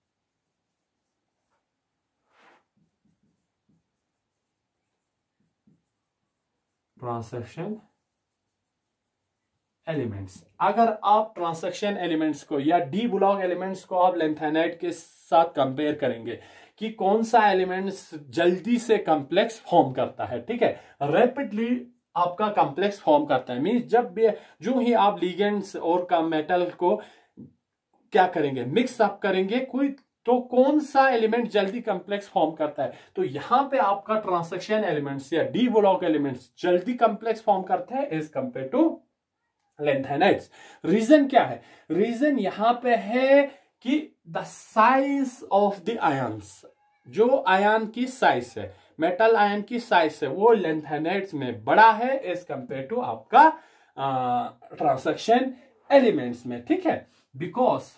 transaction elements. अगर आप ट्रांसैक्शन एलिमेंट्स को या डी ब्लॉक एलिमेंट्स को आप लैंथेनाइड के साथ कंपेयर करेंगे कि कौन सा एलिमेंट्स जल्दी से कॉम्प्लेक्स फॉर्म करता है, ठीक है, रैपिडली आपका कॉम्प्लेक्स फॉर्म करता है। मीन्स जब भी जो ही आप लिगेंड्स और का मेटल को क्या करेंगे, मिक्स अप करेंगे कोई, तो कौन सा एलिमेंट जल्दी कॉम्प्लेक्स फॉर्म करता है, तो यहां पे आपका ट्रांसक्शन एलिमेंट्स या डी ब्लॉक एलिमेंट्स जल्दी कॉम्प्लेक्स फॉर्म करते हैं as compare to lanthanides. Reason क्या है, रीजन यहां पे है कि the size of the ions, जो आयन की साइज है, मेटल आयन की साइज है, वो लैंथेनाइड्स में बड़ा है एज कंपेयर टू आपका ट्रांसक्शन एलिमेंट्स में। ठीक है, because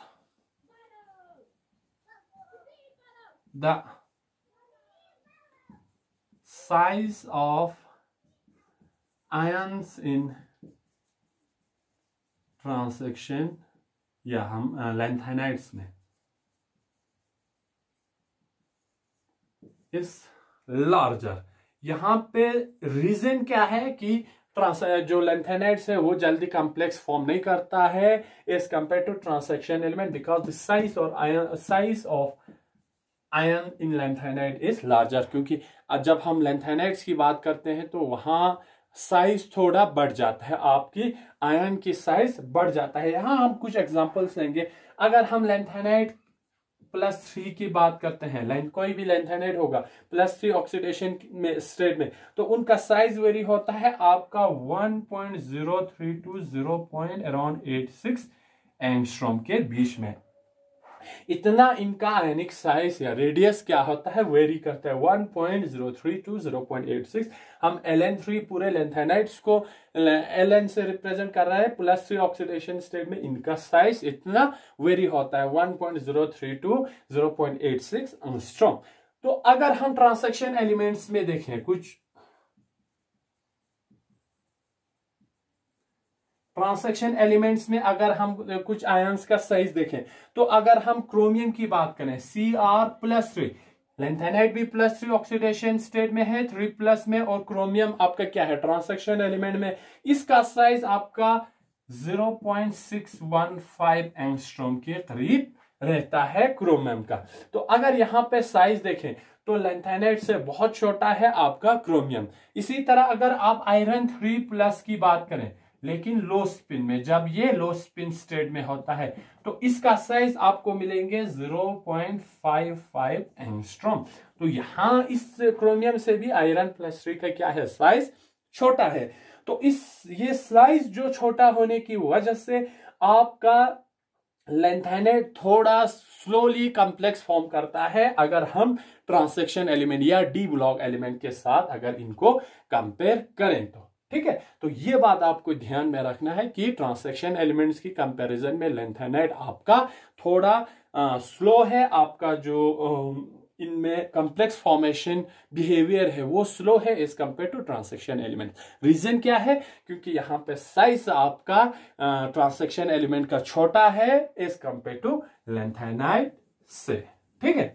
the size of ions in transaction या हम लैंथेनाइड्स में इस लार्जर। यहां पे रीजन क्या है कि ट्रांस जो लैंथेनाइड्स है वो जल्दी कॉम्प्लेक्स फॉर्म नहीं करता है as compare to transaction element, because the size or ion size of ion in lanthanide is larger. क्योंकि जब हम लैंथेनाइड्स की बात करते हैं तो वहां साइज थोड़ा बढ़ जाता है, आपकी आयन की साइज बढ़ जाता है। यहां हम कुछ एग्जांपल्स लेंगे। अगर हम लैंथेनाइड प्लस थ्री की बात करते हैं, लाइन कोई भी लैंथेनाइड होगा प्लस थ्री ऑक्सीडेशन में स्टेट में, तो उनका साइज वेरी होता है आपका one point zero three two zero point around eight six angstrom के बीच में। इतना इनका आयनिक साइज या रेडियस क्या होता है, वेरी करता है one point zero three two zero point eight six. हम एल एन थ्री पूरे लैंथेनाइड्स को एल एन से रिप्रेजेंट कर रहा है, प्लस थ्री ऑक्सीडेशन स्टेट में इनका साइज इतना वेरी होता है one point zero three two zero point eight six angstrom. तो अगर हम ट्रांसक्शन एलिमेंट्स में देखें, कुछ ट्रांसक्शन एलिमेंट्स में अगर हम कुछ आयंस का साइज देखें, तो अगर हम क्रोमियम की बात करें C R plus three, lanthanide भी प्लस थ्री ऑक्सीडेशन स्टेट में है, थ्री प्लस में, और क्रोमियम आपका क्या है ट्रांसक्शन एलिमेंट में, इसका साइज आपका zero point six one five angstrom के करीब रहता है क्रोमियम का। तो अगर यहां पे साइज देखें तो लैंथेनाइड से बहुत छोटा है आपका क्रोमियम। इसी तरह अगर आप आयरन थ्री प्लस की बात करें, लेकिन लो स्पिन में, जब ये लो स्पिन स्टेट में होता है तो इसका साइज आपको मिलेंगे zero point five five angstrom. तो यहां इस क्रोमियम से भी आयरन प्लस थ्री का क्या है, साइज छोटा है। तो इस ये साइज जो छोटा होने की वजह से आपका लैंथेनाइड थोड़ा स्लोली कॉम्प्लेक्स फॉर्म करता है अगर हम ट्रांसक्शन एलिमेंट या डी ब्लॉक एलिमेंट के साथ अगर इनको कंपेयर करें तो। ठीक है, तो ये बात आपको ध्यान में रखना है कि ट्रांसक्शन एलिमेंट्स की कंपैरिजन में लैंथेनाइड आपका थोड़ा स्लो है, आपका जो आ, इनमें कॉम्प्लेक्स फॉर्मेशन बिहेवियर है वो स्लो है as compare to transaction element. Reason क्या है, क्योंकि यहां पे साइज आपका ट्रांसक्शन एलिमेंट का छोटा है एज कंपेयर टू लैंथेनाइड से। ठीक है,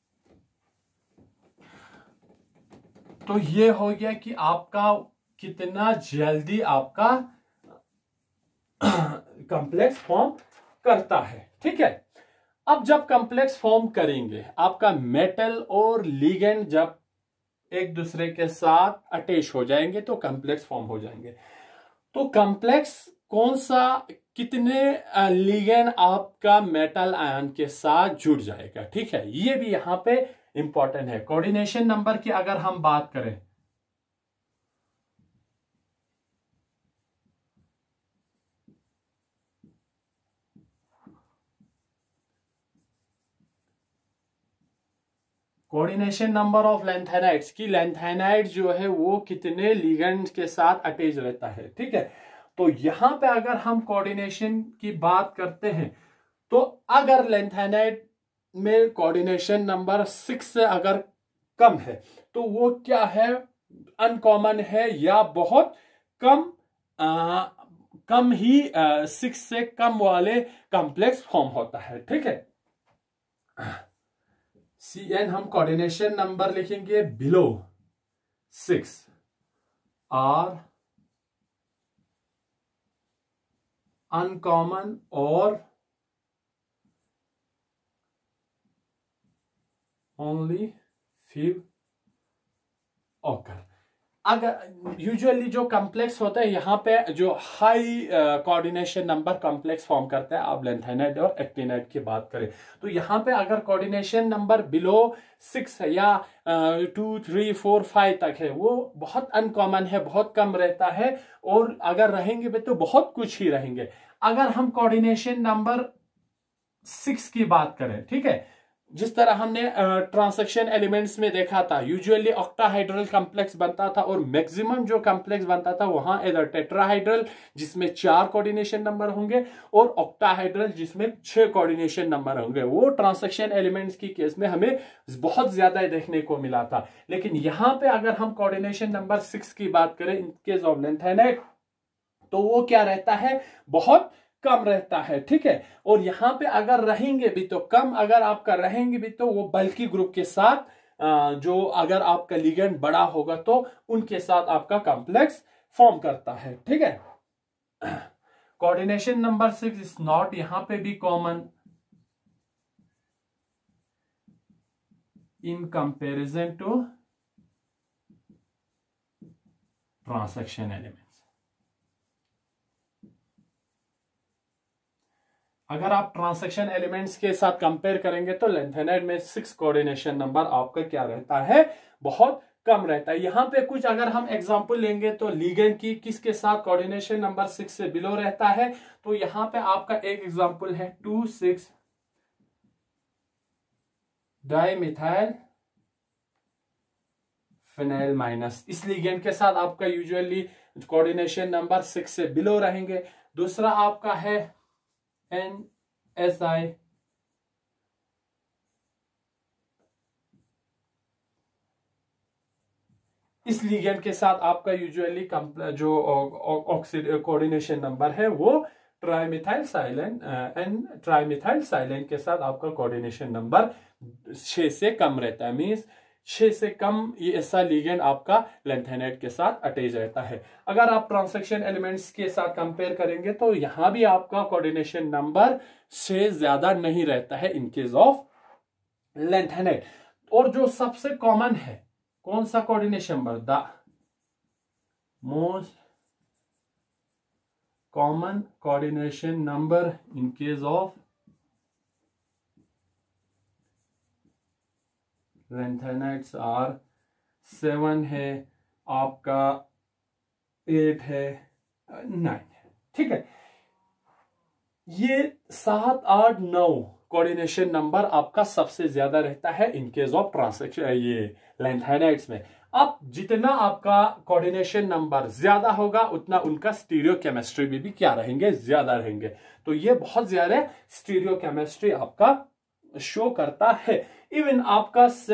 तो ये हो गया कि आपका कितना जल्दी आपका कॉम्प्लेक्स फॉर्म करता है। ठीक है, अब जब कॉम्प्लेक्स फॉर्म करेंगे, आपका मेटल और लिगेंड जब एक दूसरे के साथ अटैच हो जाएंगे तो कॉम्प्लेक्स फॉर्म हो जाएंगे। तो कॉम्प्लेक्स कौन सा, कितने लिगेंड आपका मेटल आयन के साथ जुड़ जाएगा। ठीक है, ये भी यहां पे इंपॉर्टेंट है। कोऑर्डिनेशन नंबर की अगर हम बात करें, कोऑर्डिनेशन नंबर ऑफ लैंथेनाइड्स की, लैंथेनाइड जो है वो कितने लिगेंड के साथ अटैच रहता है। ठीक है, तो यहां पे अगर हम कोऑर्डिनेशन की बात करते हैं तो अगर लैंथेनाइड में कोऑर्डिनेशन नंबर सिक्स से अगर कम है तो वो क्या है, अनकॉमन है या बहुत कम आ, कम ही सिक्स से कम वाले कॉम्प्लेक्स फॉर्म होता है। ठीक है, सी एन हम कोऑर्डिनेशन नंबर लिखेंगे बिलो सिक्स आर अनकॉमन और ओनली फ्यू ऑकर। अगर यूजुअली जो कॉम्प्लेक्स होता है यहाँ पे जो high coordination number complex form करता है, आप लेंथेनाइड और एक्टिनाइड की बात करें तो यहाँ पे अगर कोऑर्डिनेशन नंबर बिलो सिक्स या टू थ्री फोर फाइव तक है, वो बहुत अनकॉमन है, बहुत कम रहता है, और अगर रहेंगे भी तो बहुत कुछ ही रहेंगे। अगर हम कोऑर्डिनेशन नंबर सिक्स की बात करें, ठीक है, जिस तरह हमने ट्रांसैक्शन uh, एलिमेंट्स में देखा था, यूजुअली ऑक्टाहाइड्रल कॉम्प्लेक्स बनता था और मैक्सिमम जो कॉम्प्लेक्स बनता था वहां इधर टेट्राहाइड्रल जिसमें चार कोऑर्डिनेशन नंबर होंगे और ऑक्टाहाइड्रल जिसमें छह कोऑर्डिनेशन नंबर होंगे। वो ट्रांसैक्शन एलिमेंट्स की केस में हमें बहुत ज्यादा देखने को मिला था। लेकिन यहां पे अगर हम कोऑर्डिनेशन नंबर सिक्स की बात करें इन केस ऑफ लेंथेनाइड, तो वो क्या रहता है, बहुत कम रहता है, ठीक है। और यहां पे अगर रहेंगे भी तो कम, अगर आपका रहेंगे भी तो वो बल्कि ग्रुप के साथ, जो अगर आपका लिगेंड बड़ा होगा तो उनके साथ आपका कॉम्प्लेक्स फॉर्म करता है, ठीक है। Coordination number six is not यहां पे भी common in comparison to transaction element. अगर आप ट्रांसैक्शन एलिमेंट्स के साथ कंपेयर करेंगे तो लेंथेनाइड में सिक्स कोऑर्डिनेशन नंबर आपका क्या रहता है, बहुत कम रहता है। यहां पे कुछ अगर हम एग्जांपल लेंगे तो लिगेंड की किसके साथ कोऑर्डिनेशन नंबर सिक्स से बिलो रहता है, तो यहां पे आपका एक एग्जांपल है two six dimethyl phenyl minus. इस लिगेंड के साथ आपका यूजुअली कोऑर्डिनेशन नंबर सिक्स से बिलो रहेंगे। दूसरा आपका है एन एस आई इस लिगेंड के साथ आपका यूजुअली जो कोऑर्डिनेशन नंबर है वो trimethyl silane N trimethyl silane के साथ आपका कोऑर्डिनेशन नंबर छह से कम रहता है। मींस छह से कम ये ऐसा लिगेंड आपका लेंथेनाइड के साथ अटैच रहता है। अगर आप ट्रांसैक्शन एलिमेंट्स के साथ कंपेयर करेंगे तो यहां भी आपका कोऑर्डिनेशन नंबर से ज्यादा नहीं रहता है इन केस ऑफ लेंथेनाइड। और जो सबसे कॉमन है कौन सा coordination number, the most common coordination number in case of lanthanides are seven है, आपका एट है, नाइन है, ठीक है। ये सात आठ नौ कोऑर्डिनेशन नंबर आपका सबसे ज्यादा रहता है इन केस ऑफ ट्रांसैक्शन ये लेंथेनाइड्स में। अब जितना आपका कोऑर्डिनेशन नंबर ज्यादा होगा उतना उनका स्टीरियो केमिस्ट्री भी, भी क्या रहेंगे, ज्यादा रहेंगे। तो ये बहुत ज्यादा स्टीरियो केमिस्ट्री आपका शो करता है। इवन आपका से,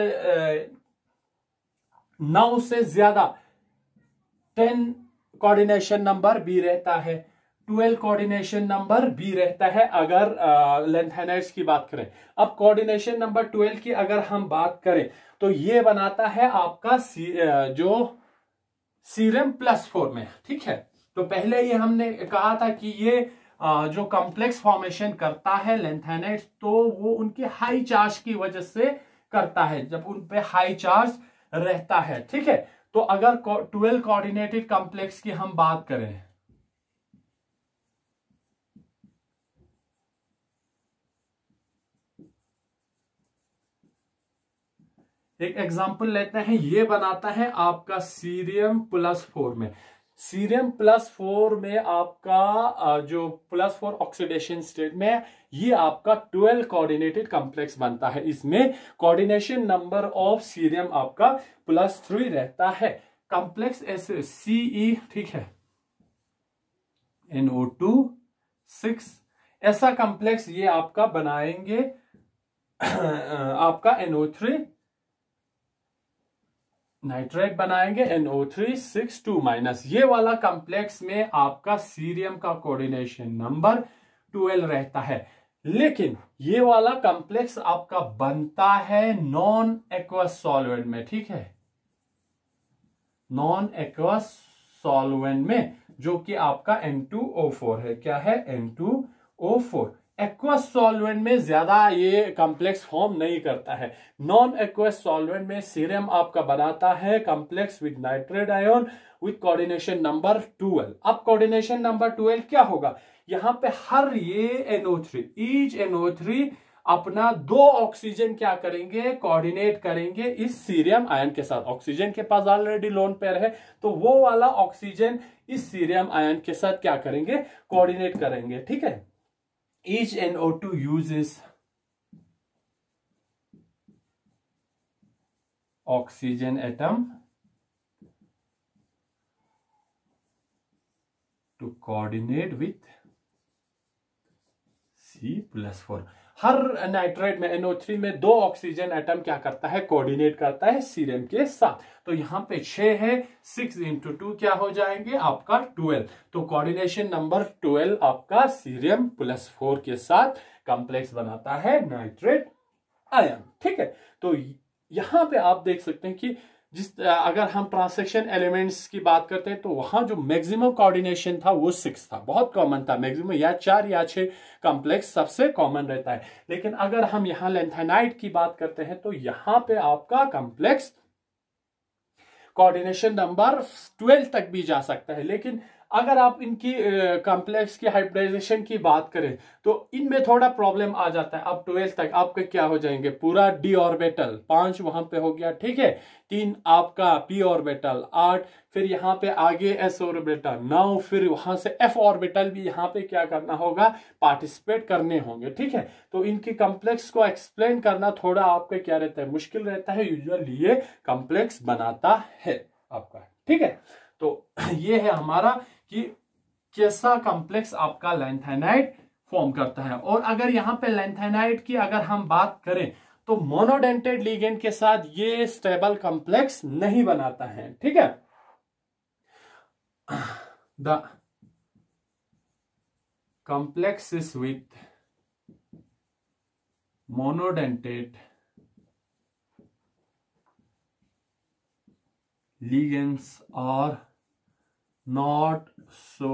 नौ से ज्यादा टेन कोऑर्डिनेशन नंबर भी रहता है, ट्वेल्व कोऑर्डिनेशन नंबर भी रहता है अगर लेंथेनाइड्स की बात करें। अब कोऑर्डिनेशन नंबर ट्वेल्व की अगर हम बात करें तो ये बनाता है आपका सी, जो सीरम प्लस फोर में, ठीक है। तो पहले ये हमने कहा था कि ये जो कॉम्प्लेक्स फॉर्मेशन करता है लेंथेनाइड्स तो वो उनके हाई चार्ज की वजह से करता है, जब उन पे हाई चार्ज रहता है, ठीक है। तो अगर ट्वेल्व कोऑर्डिनेटेड कॉम्प्लेक्स की हम बात करें, एक एग्जांपल लेते हैं, ये बनाता है आपका सीरियम प्लस फोर में। सीरियम प्लस फोर में आपका जो प्लस फोर ऑक्सीडेशन स्टेट में ये आपका ट्वेल्व कोऑर्डिनेटेड कॉम्प्लेक्स बनता है। इसमें कोऑर्डिनेशन नंबर ऑफ सीरियम आपका प्लस थ्री रहता है। कॉम्प्लेक्स ऐसे सीई, ठीक है, एन ओ टू सिक्स, ऐसा कॉम्प्लेक्स ये आपका बनाएंगे आपका एन ओ थ्री नाइट्रेट बनाएंगे N O three six two minus. ये वाला कॉम्प्लेक्स में आपका सीरियम का कोऑर्डिनेशन नंबर ट्वेल्व रहता है। लेकिन ये वाला कॉम्प्लेक्स आपका बनता है नॉन एक्वस सॉल्वेंट में, ठीक है, नॉन एक्वस सॉल्वेंट में, जो कि आपका एन टू ओ फोर है। क्या है? N two O four. Aqueous solvent में ज्यादा ये कॉम्प्लेक्स फॉर्म नहीं करता है। नॉन एक्वस सॉल्वेंट में सीरम आपका बनाता है complex with nitrate ion with coordination number twelve. अब कोऑर्डिनेशन नंबर ट्वेल्व क्या होगा, यहां पे हर ये N O three, each N O three अपना दो ऑक्सीजन क्या करेंगे, कोऑर्डिनेट करेंगे इस सीरियम आयन के साथ। ऑक्सीजन के पास ऑलरेडी लोन पेयर है, तो वो वाला ऑक्सीजन इस सीरियम आयन के साथ क्या करेंगे, कोऑर्डिनेट करेंगे। ठीक है, each N O two uses oxygen atom to coordinate with C plus four. हर नाइट्रेट में एन ओ थ्री में दो ऑक्सीजन एटम क्या करता है, कोऑर्डिनेट करता है सीरियम के साथ। तो यहां पे छह है, सिक्स इंटू टू क्या हो जाएंगे आपका ट्वेल्व। तो कोऑर्डिनेशन नंबर ट्वेल्व आपका सीरियम प्लस फोर के साथ कॉम्प्लेक्स बनाता है नाइट्रेट आयन। ठीक है, तो यहां पे आप देख सकते हैं कि जिस अगर हम ट्रांसलेशन एलिमेंट्स की बात करते हैं तो वहां जो मैक्सिमम कोऑर्डिनेशन था वो सिक्स था, बहुत कॉमन था। मैक्सिमम या चार या छह कॉम्प्लेक्स सबसे कॉमन रहता है। लेकिन अगर हम यहां लेंथेनाइट की बात करते हैं तो यहां पे आपका कॉम्प्लेक्स कोऑर्डिनेशन नंबर ट्वेल्व तक भी जा सकता है। लेकिन अगर आप इनकी कॉम्प्लेक्स की हाइब्रिडाइजेशन की बात करें तो इनमें थोड़ा प्रॉब्लम आ जाता है। अब ट्वेल्व तक आपके क्या हो जाएंगे, पूरा डी ऑर्बिटल, पांच वहां पे हो गया। ठीक है, तीन आपका पी ऑर्बिटल, आठ, फिर यहाँ पे आगे एस ऑर्बिटल, नौ, फिर वहां से एफ ऑर्बिटल भी यहाँ पे क्या करना होगा, पार्टिसिपेट करने होंगे। ठीक है, तो इनकी कॉम्प्लेक्स को एक्सप्लेन करना थोड़ा आपका क्या रहता है, मुश्किल रहता है। यूजुअली ये कॉम्प्लेक्स बनाता है आपका। ठीक है, तो ये है हमारा कि कैसा कॉम्प्लेक्स आपका लैंथेनाइट फॉर्म करता है। और अगर यहां पे लैंथेनाइट की अगर हम बात करें तो मोनोडेंटेड लिगेंड के साथ ये स्टेबल कॉम्प्लेक्स नहीं बनाता है। ठीक है, the complexes with monodentate ligands are not so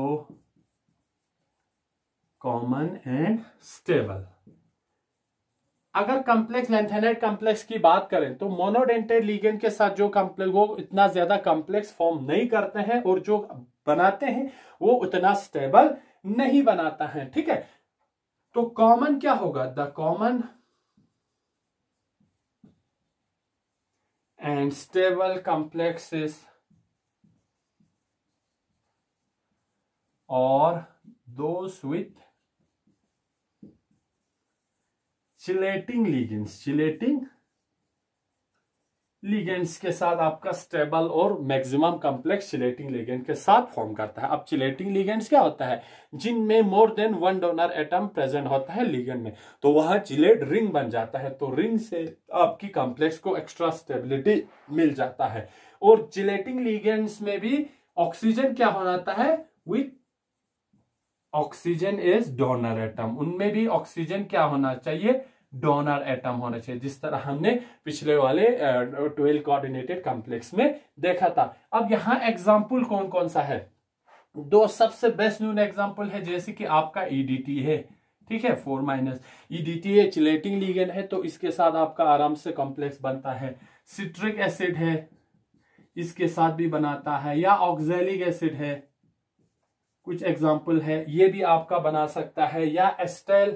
common and stable। अगर कॉम्प्लेक्स लैंथेनाइट कॉम्प्लेक्स की बात करें तो मोनोडेंटेड लिगेंड के साथ जो कॉम्प्लेक्स वो इतना ज्यादा कॉम्प्लेक्स फॉर्म नहीं करते हैं, और जो बनाते हैं वो उतना स्टेबल नहीं बनाता है। ठीक है, तो कॉमन क्या होगा, the common and stable complexes और those with chelating ligands. Chelating ligands के साथ आपका स्टेबल और मैक्सिमम कॉम्प्लेक्स चिलेटिंग लिगेंड के साथ फॉर्म करता है। अब चिलेटिंग लिगेंड्स क्या होता है, जिनमें more than one donor atom present होता है लिगेंड में, तो वहां चिलेट रिंग बन जाता है। तो रिंग से आपकी कॉम्प्लेक्स को एक्स्ट्रा स्टेबिलिटी मिल जाता है। और चिलेटिंग लिगेंड्स में भी ऑक्सीजन क्या होता है, with oxygen is donor atom. उनमें भी ऑक्सीजन क्या होना चाहिए, डोनर एटम होना चाहिए, जिस तरह हमने पिछले वाले ट्वेल्व कोऑर्डिनेटेड कॉम्प्लेक्स में देखा था। अब यहां एग्जांपल कौन कौन सा है, दो सबसे बेस्ट नोन एग्जांपल है, जैसे कि आपका ईडीटी है। ठीक है, फोर माइनस ईडीटी है, चिलेटिंग लिगेंड है, तो इसके साथ आपका आराम से कॉम्प्लेक्स बनता है। सिट्रिक एसिड है, इसके साथ भी बनाता है, या ऑक्सैलिक एसिड है, कुछ एग्जाम्पल है, ये भी आपका बना सकता है, या एस्टेल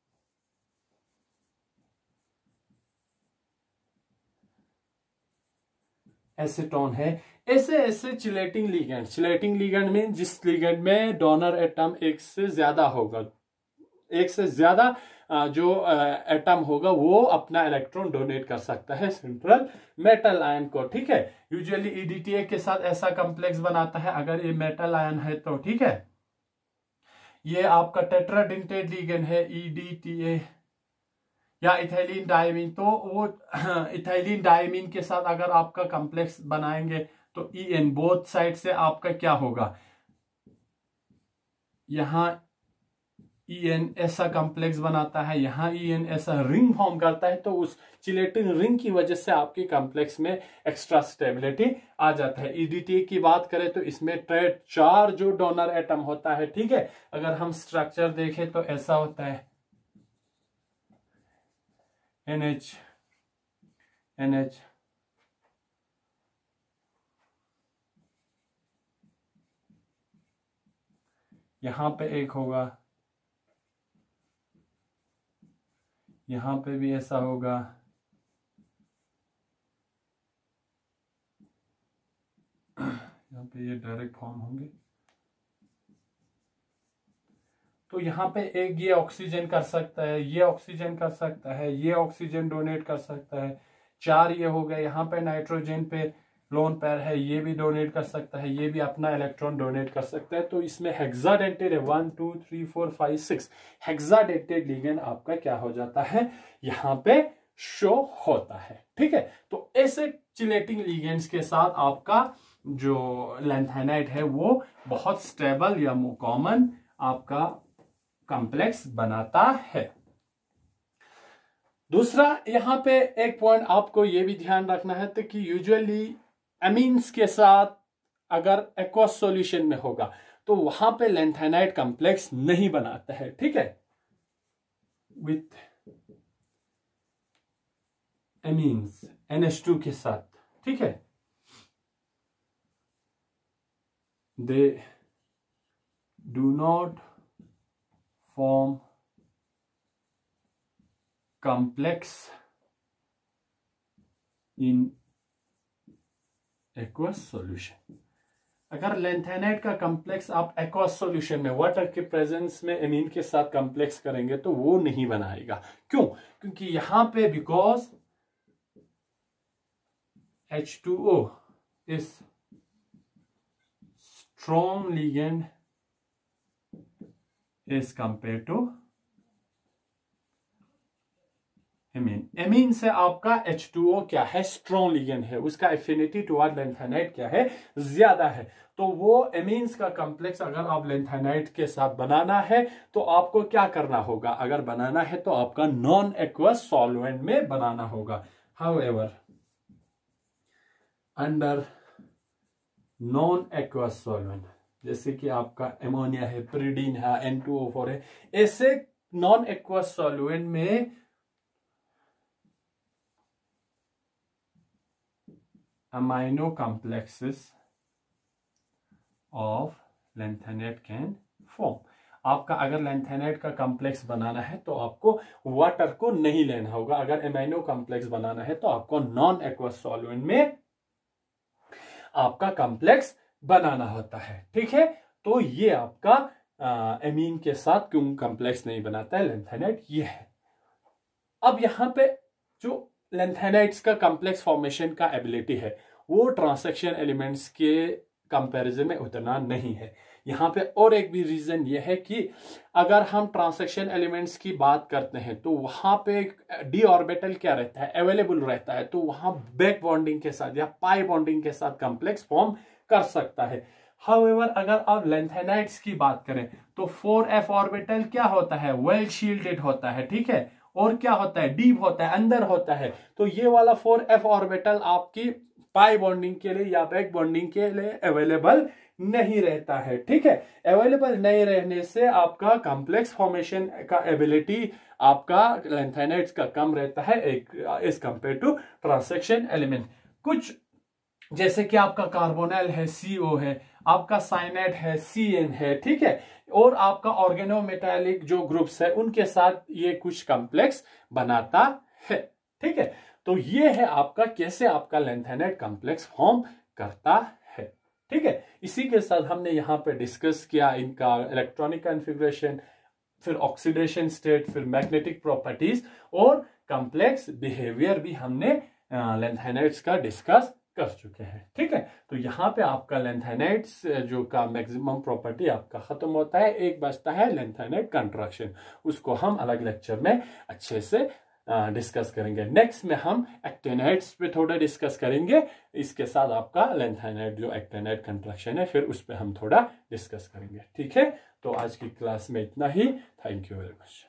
एसीटोन है। ऐसे ऐसे चिलेटिंग लिगेंड, चिलेटिंग लिगेंड में जिस लिगेंड में डोनर एटम एक से ज्यादा होगा, एक से ज्यादा जो एटम होगा वो अपना इलेक्ट्रॉन डोनेट कर सकता है सेंट्रल मेटल आयन को। ठीक है, यूजुअली ईडीटीए के साथ ऐसा कॉम्प्लेक्स बनाता है अगर ये मेटल आयन है तो। ठीक है, ये आपका टेट्राडेंटेड लिगेंड है ईडीटीए, या इथाइलिन डायमीन, तो वो इथाइलिन डायमीन के साथ अगर आपका कॉम्प्लेक्स बनाएंगे तो ई एन बोथ साइड से आपका क्या होगा, यहां ई एन ऐसा कॉम्प्लेक्स बनाता है, यहां ई एन ऐसा रिंग फॉर्म करता है, तो उस चिलेटिंग रिंग की वजह से आपके कॉम्प्लेक्स में एक्स्ट्रा स्टेबिलिटी आ जाता है। ईडीटी की बात करें तो इसमें चार जो डोनर एटम होता है। ठीक है, अगर हम स्ट्रक्चर देखें तो ऐसा होता है, एन एच एन एच यहां पे एक होगा, यहां पे भी ऐसा होगा, यहाँ पे ये डायरेक्ट फॉर्म होंगे। तो यहाँ पे एक ये ऑक्सीजन कर सकता है, ये ऑक्सीजन कर सकता है, ये ऑक्सीजन डोनेट कर सकता है, चार ये हो गए। यहाँ पे नाइट्रोजन पे लोन पेयर है, ये भी डोनेट कर सकता है, ये भी अपना इलेक्ट्रॉन डोनेट कर सकता है। तो इसमें हेक्साडेंटेड है, one two three four five six hexadentate ligand आपका क्या हो जाता है, यहाँ पे शो होता है। ठीक है, तो ऐसे चिलेटिंग लिगेंड्स के साथ आपका जो लैंथेनाइड है वो बहुत स्टेबल या कॉमन आपका कॉम्प्लेक्स बनाता है। दूसरा यहां पे एक पॉइंट आपको यह भी ध्यान रखना है तो कि यूजुअली एमीन्स के साथ अगर एक्वस सॉल्यूशन में होगा तो वहां पे लैंथेनाइड कॉम्प्लेक्स नहीं बनाता है। ठीक है, with amines N H two के साथ, ठीक है, they do not form complex in aqueous solution। अगर लैंथेनाइड का कॉम्प्लेक्स आप एक्वस सॉल्यूशन में वाटर के प्रेजेंस में एमीन के साथ कॉम्प्लेक्स करेंगे तो वो नहीं बनाएगा। क्यों? क्योंकि यहां पे because H two O is strong ligand as compared to amine। amine से आपका एच टू ओ क्या है, strong ligand है, उसका एफिनिटी टुवर्ड लैंथेनाइड क्या है, ज्यादा है। तो वो एमीन्स का कॉम्प्लेक्स अगर आप लैंथेनाइड के साथ बनाना है तो आपको क्या करना होगा, अगर बनाना है तो आपका नॉन एक्वस सॉल्वेंट में बनाना होगा। However under non aqueous solvent जैसे कि आपका एमोनिया है, प्रिडीन है, एन टू ओ फोर है, ऐसे नॉन एक्वस सॉल्वेंट में amino complexes of lanthanide can form. आपका अगर लैंथेनाइड का कॉम्प्लेक्स बनाना है तो आपको वाटर को नहीं लेना होगा, अगर एमाइनो कॉम्प्लेक्स बनाना है तो आपको नॉन एक्वस सॉल्वेंट में आपका कॉम्प्लेक्स बनाना होता है। ठीक है, तो ये आपका एमीन के साथ क्यों कॉम्प्लेक्स नहीं बनाता है लैंथेनाइड, ये है। अब यहां पे जो लैंथेनाइड्स का कॉम्प्लेक्स फॉर्मेशन का एबिलिटी है वो ट्रांसैक्शन एलिमेंट्स के कंपैरिजन में उतना नहीं है। यहाँ पे और एक भी रीजन ये है कि अगर हम ट्रांसैक्शन एलिमेंट्स की बात करते हैं तो वहां पे डी ऑर्बिटल क्या रहता है, अवेलेबल रहता है, तो वहां बैक बॉन्डिंग के साथ या पाई बॉन्डिंग के साथ कॉम्प्लेक्स फॉर्म कर सकता है। हाउएवर अगर आप लैंथेनाइड्स की बात करें तो फोर एफ ऑर्बिटल क्या होता है, वेल शील्डेड होता है। ठीक है, और क्या होता है, डीप होता है, अंदर होता है। तो ये वाला फोर एफ ऑर्बिटल आपकी पाई बॉन्डिंग के लिए या बैक बॉन्डिंग के लिए अवेलेबल नहीं रहता है। ठीक है, अवेलेबल नहीं रहने से आपका कॉम्प्लेक्स फॉर्मेशन का एबिलिटी आपका लैंथेनाइड्स का कम रहता है एक as compare to transaction element. कुछ जैसे कि आपका कार्बोनिल है, सीओ है, आपका साइनाइड है, सी एन है। ठीक है, और आपका ऑर्गेनोमेटालिक जो ग्रुप्स है उनके साथ ये कुछ कॉम्प्लेक्स बनाता है। ठीक है, तो ये है आपका कैसे आपका लैंथेनाइड कॉम्प्लेक्स फॉर्म करता है। ठीक है, इसी के साथ हमने यहाँ पे डिस्कस किया इनका इलेक्ट्रॉनिक कॉन्फ़िगरेशन, फिर ऑक्सीडेशन स्टेट, फिर मैग्नेटिक प्रॉपर्टीज और कॉम्प्लेक्स बिहेवियर भी हमने लैंथेनाइड्स का डिस्कस कर चुके हैं। ठीक है, तो यहाँ पे आपका लैंथेनाइड्स जो का मैक्सिमम प्रॉपर्टी आपका खत्म होता है। एक बचता है लैंथेनाइड कंट्रैक्शन, उसको हम अलग लेक्चर में अच्छे से डिस्कस करेंगे। नेक्स्ट में हम एक्टिनाइड्स पे थोड़ा डिस्कस करेंगे, इसके साथ आपका लैंथेनाइड जो एक्टिनाइड कंट्रैक्शन है फिर उस पर हम थोड़ा डिस्कस करेंगे। ठीक है, तो आज की क्लास में इतना ही। Thank you very much.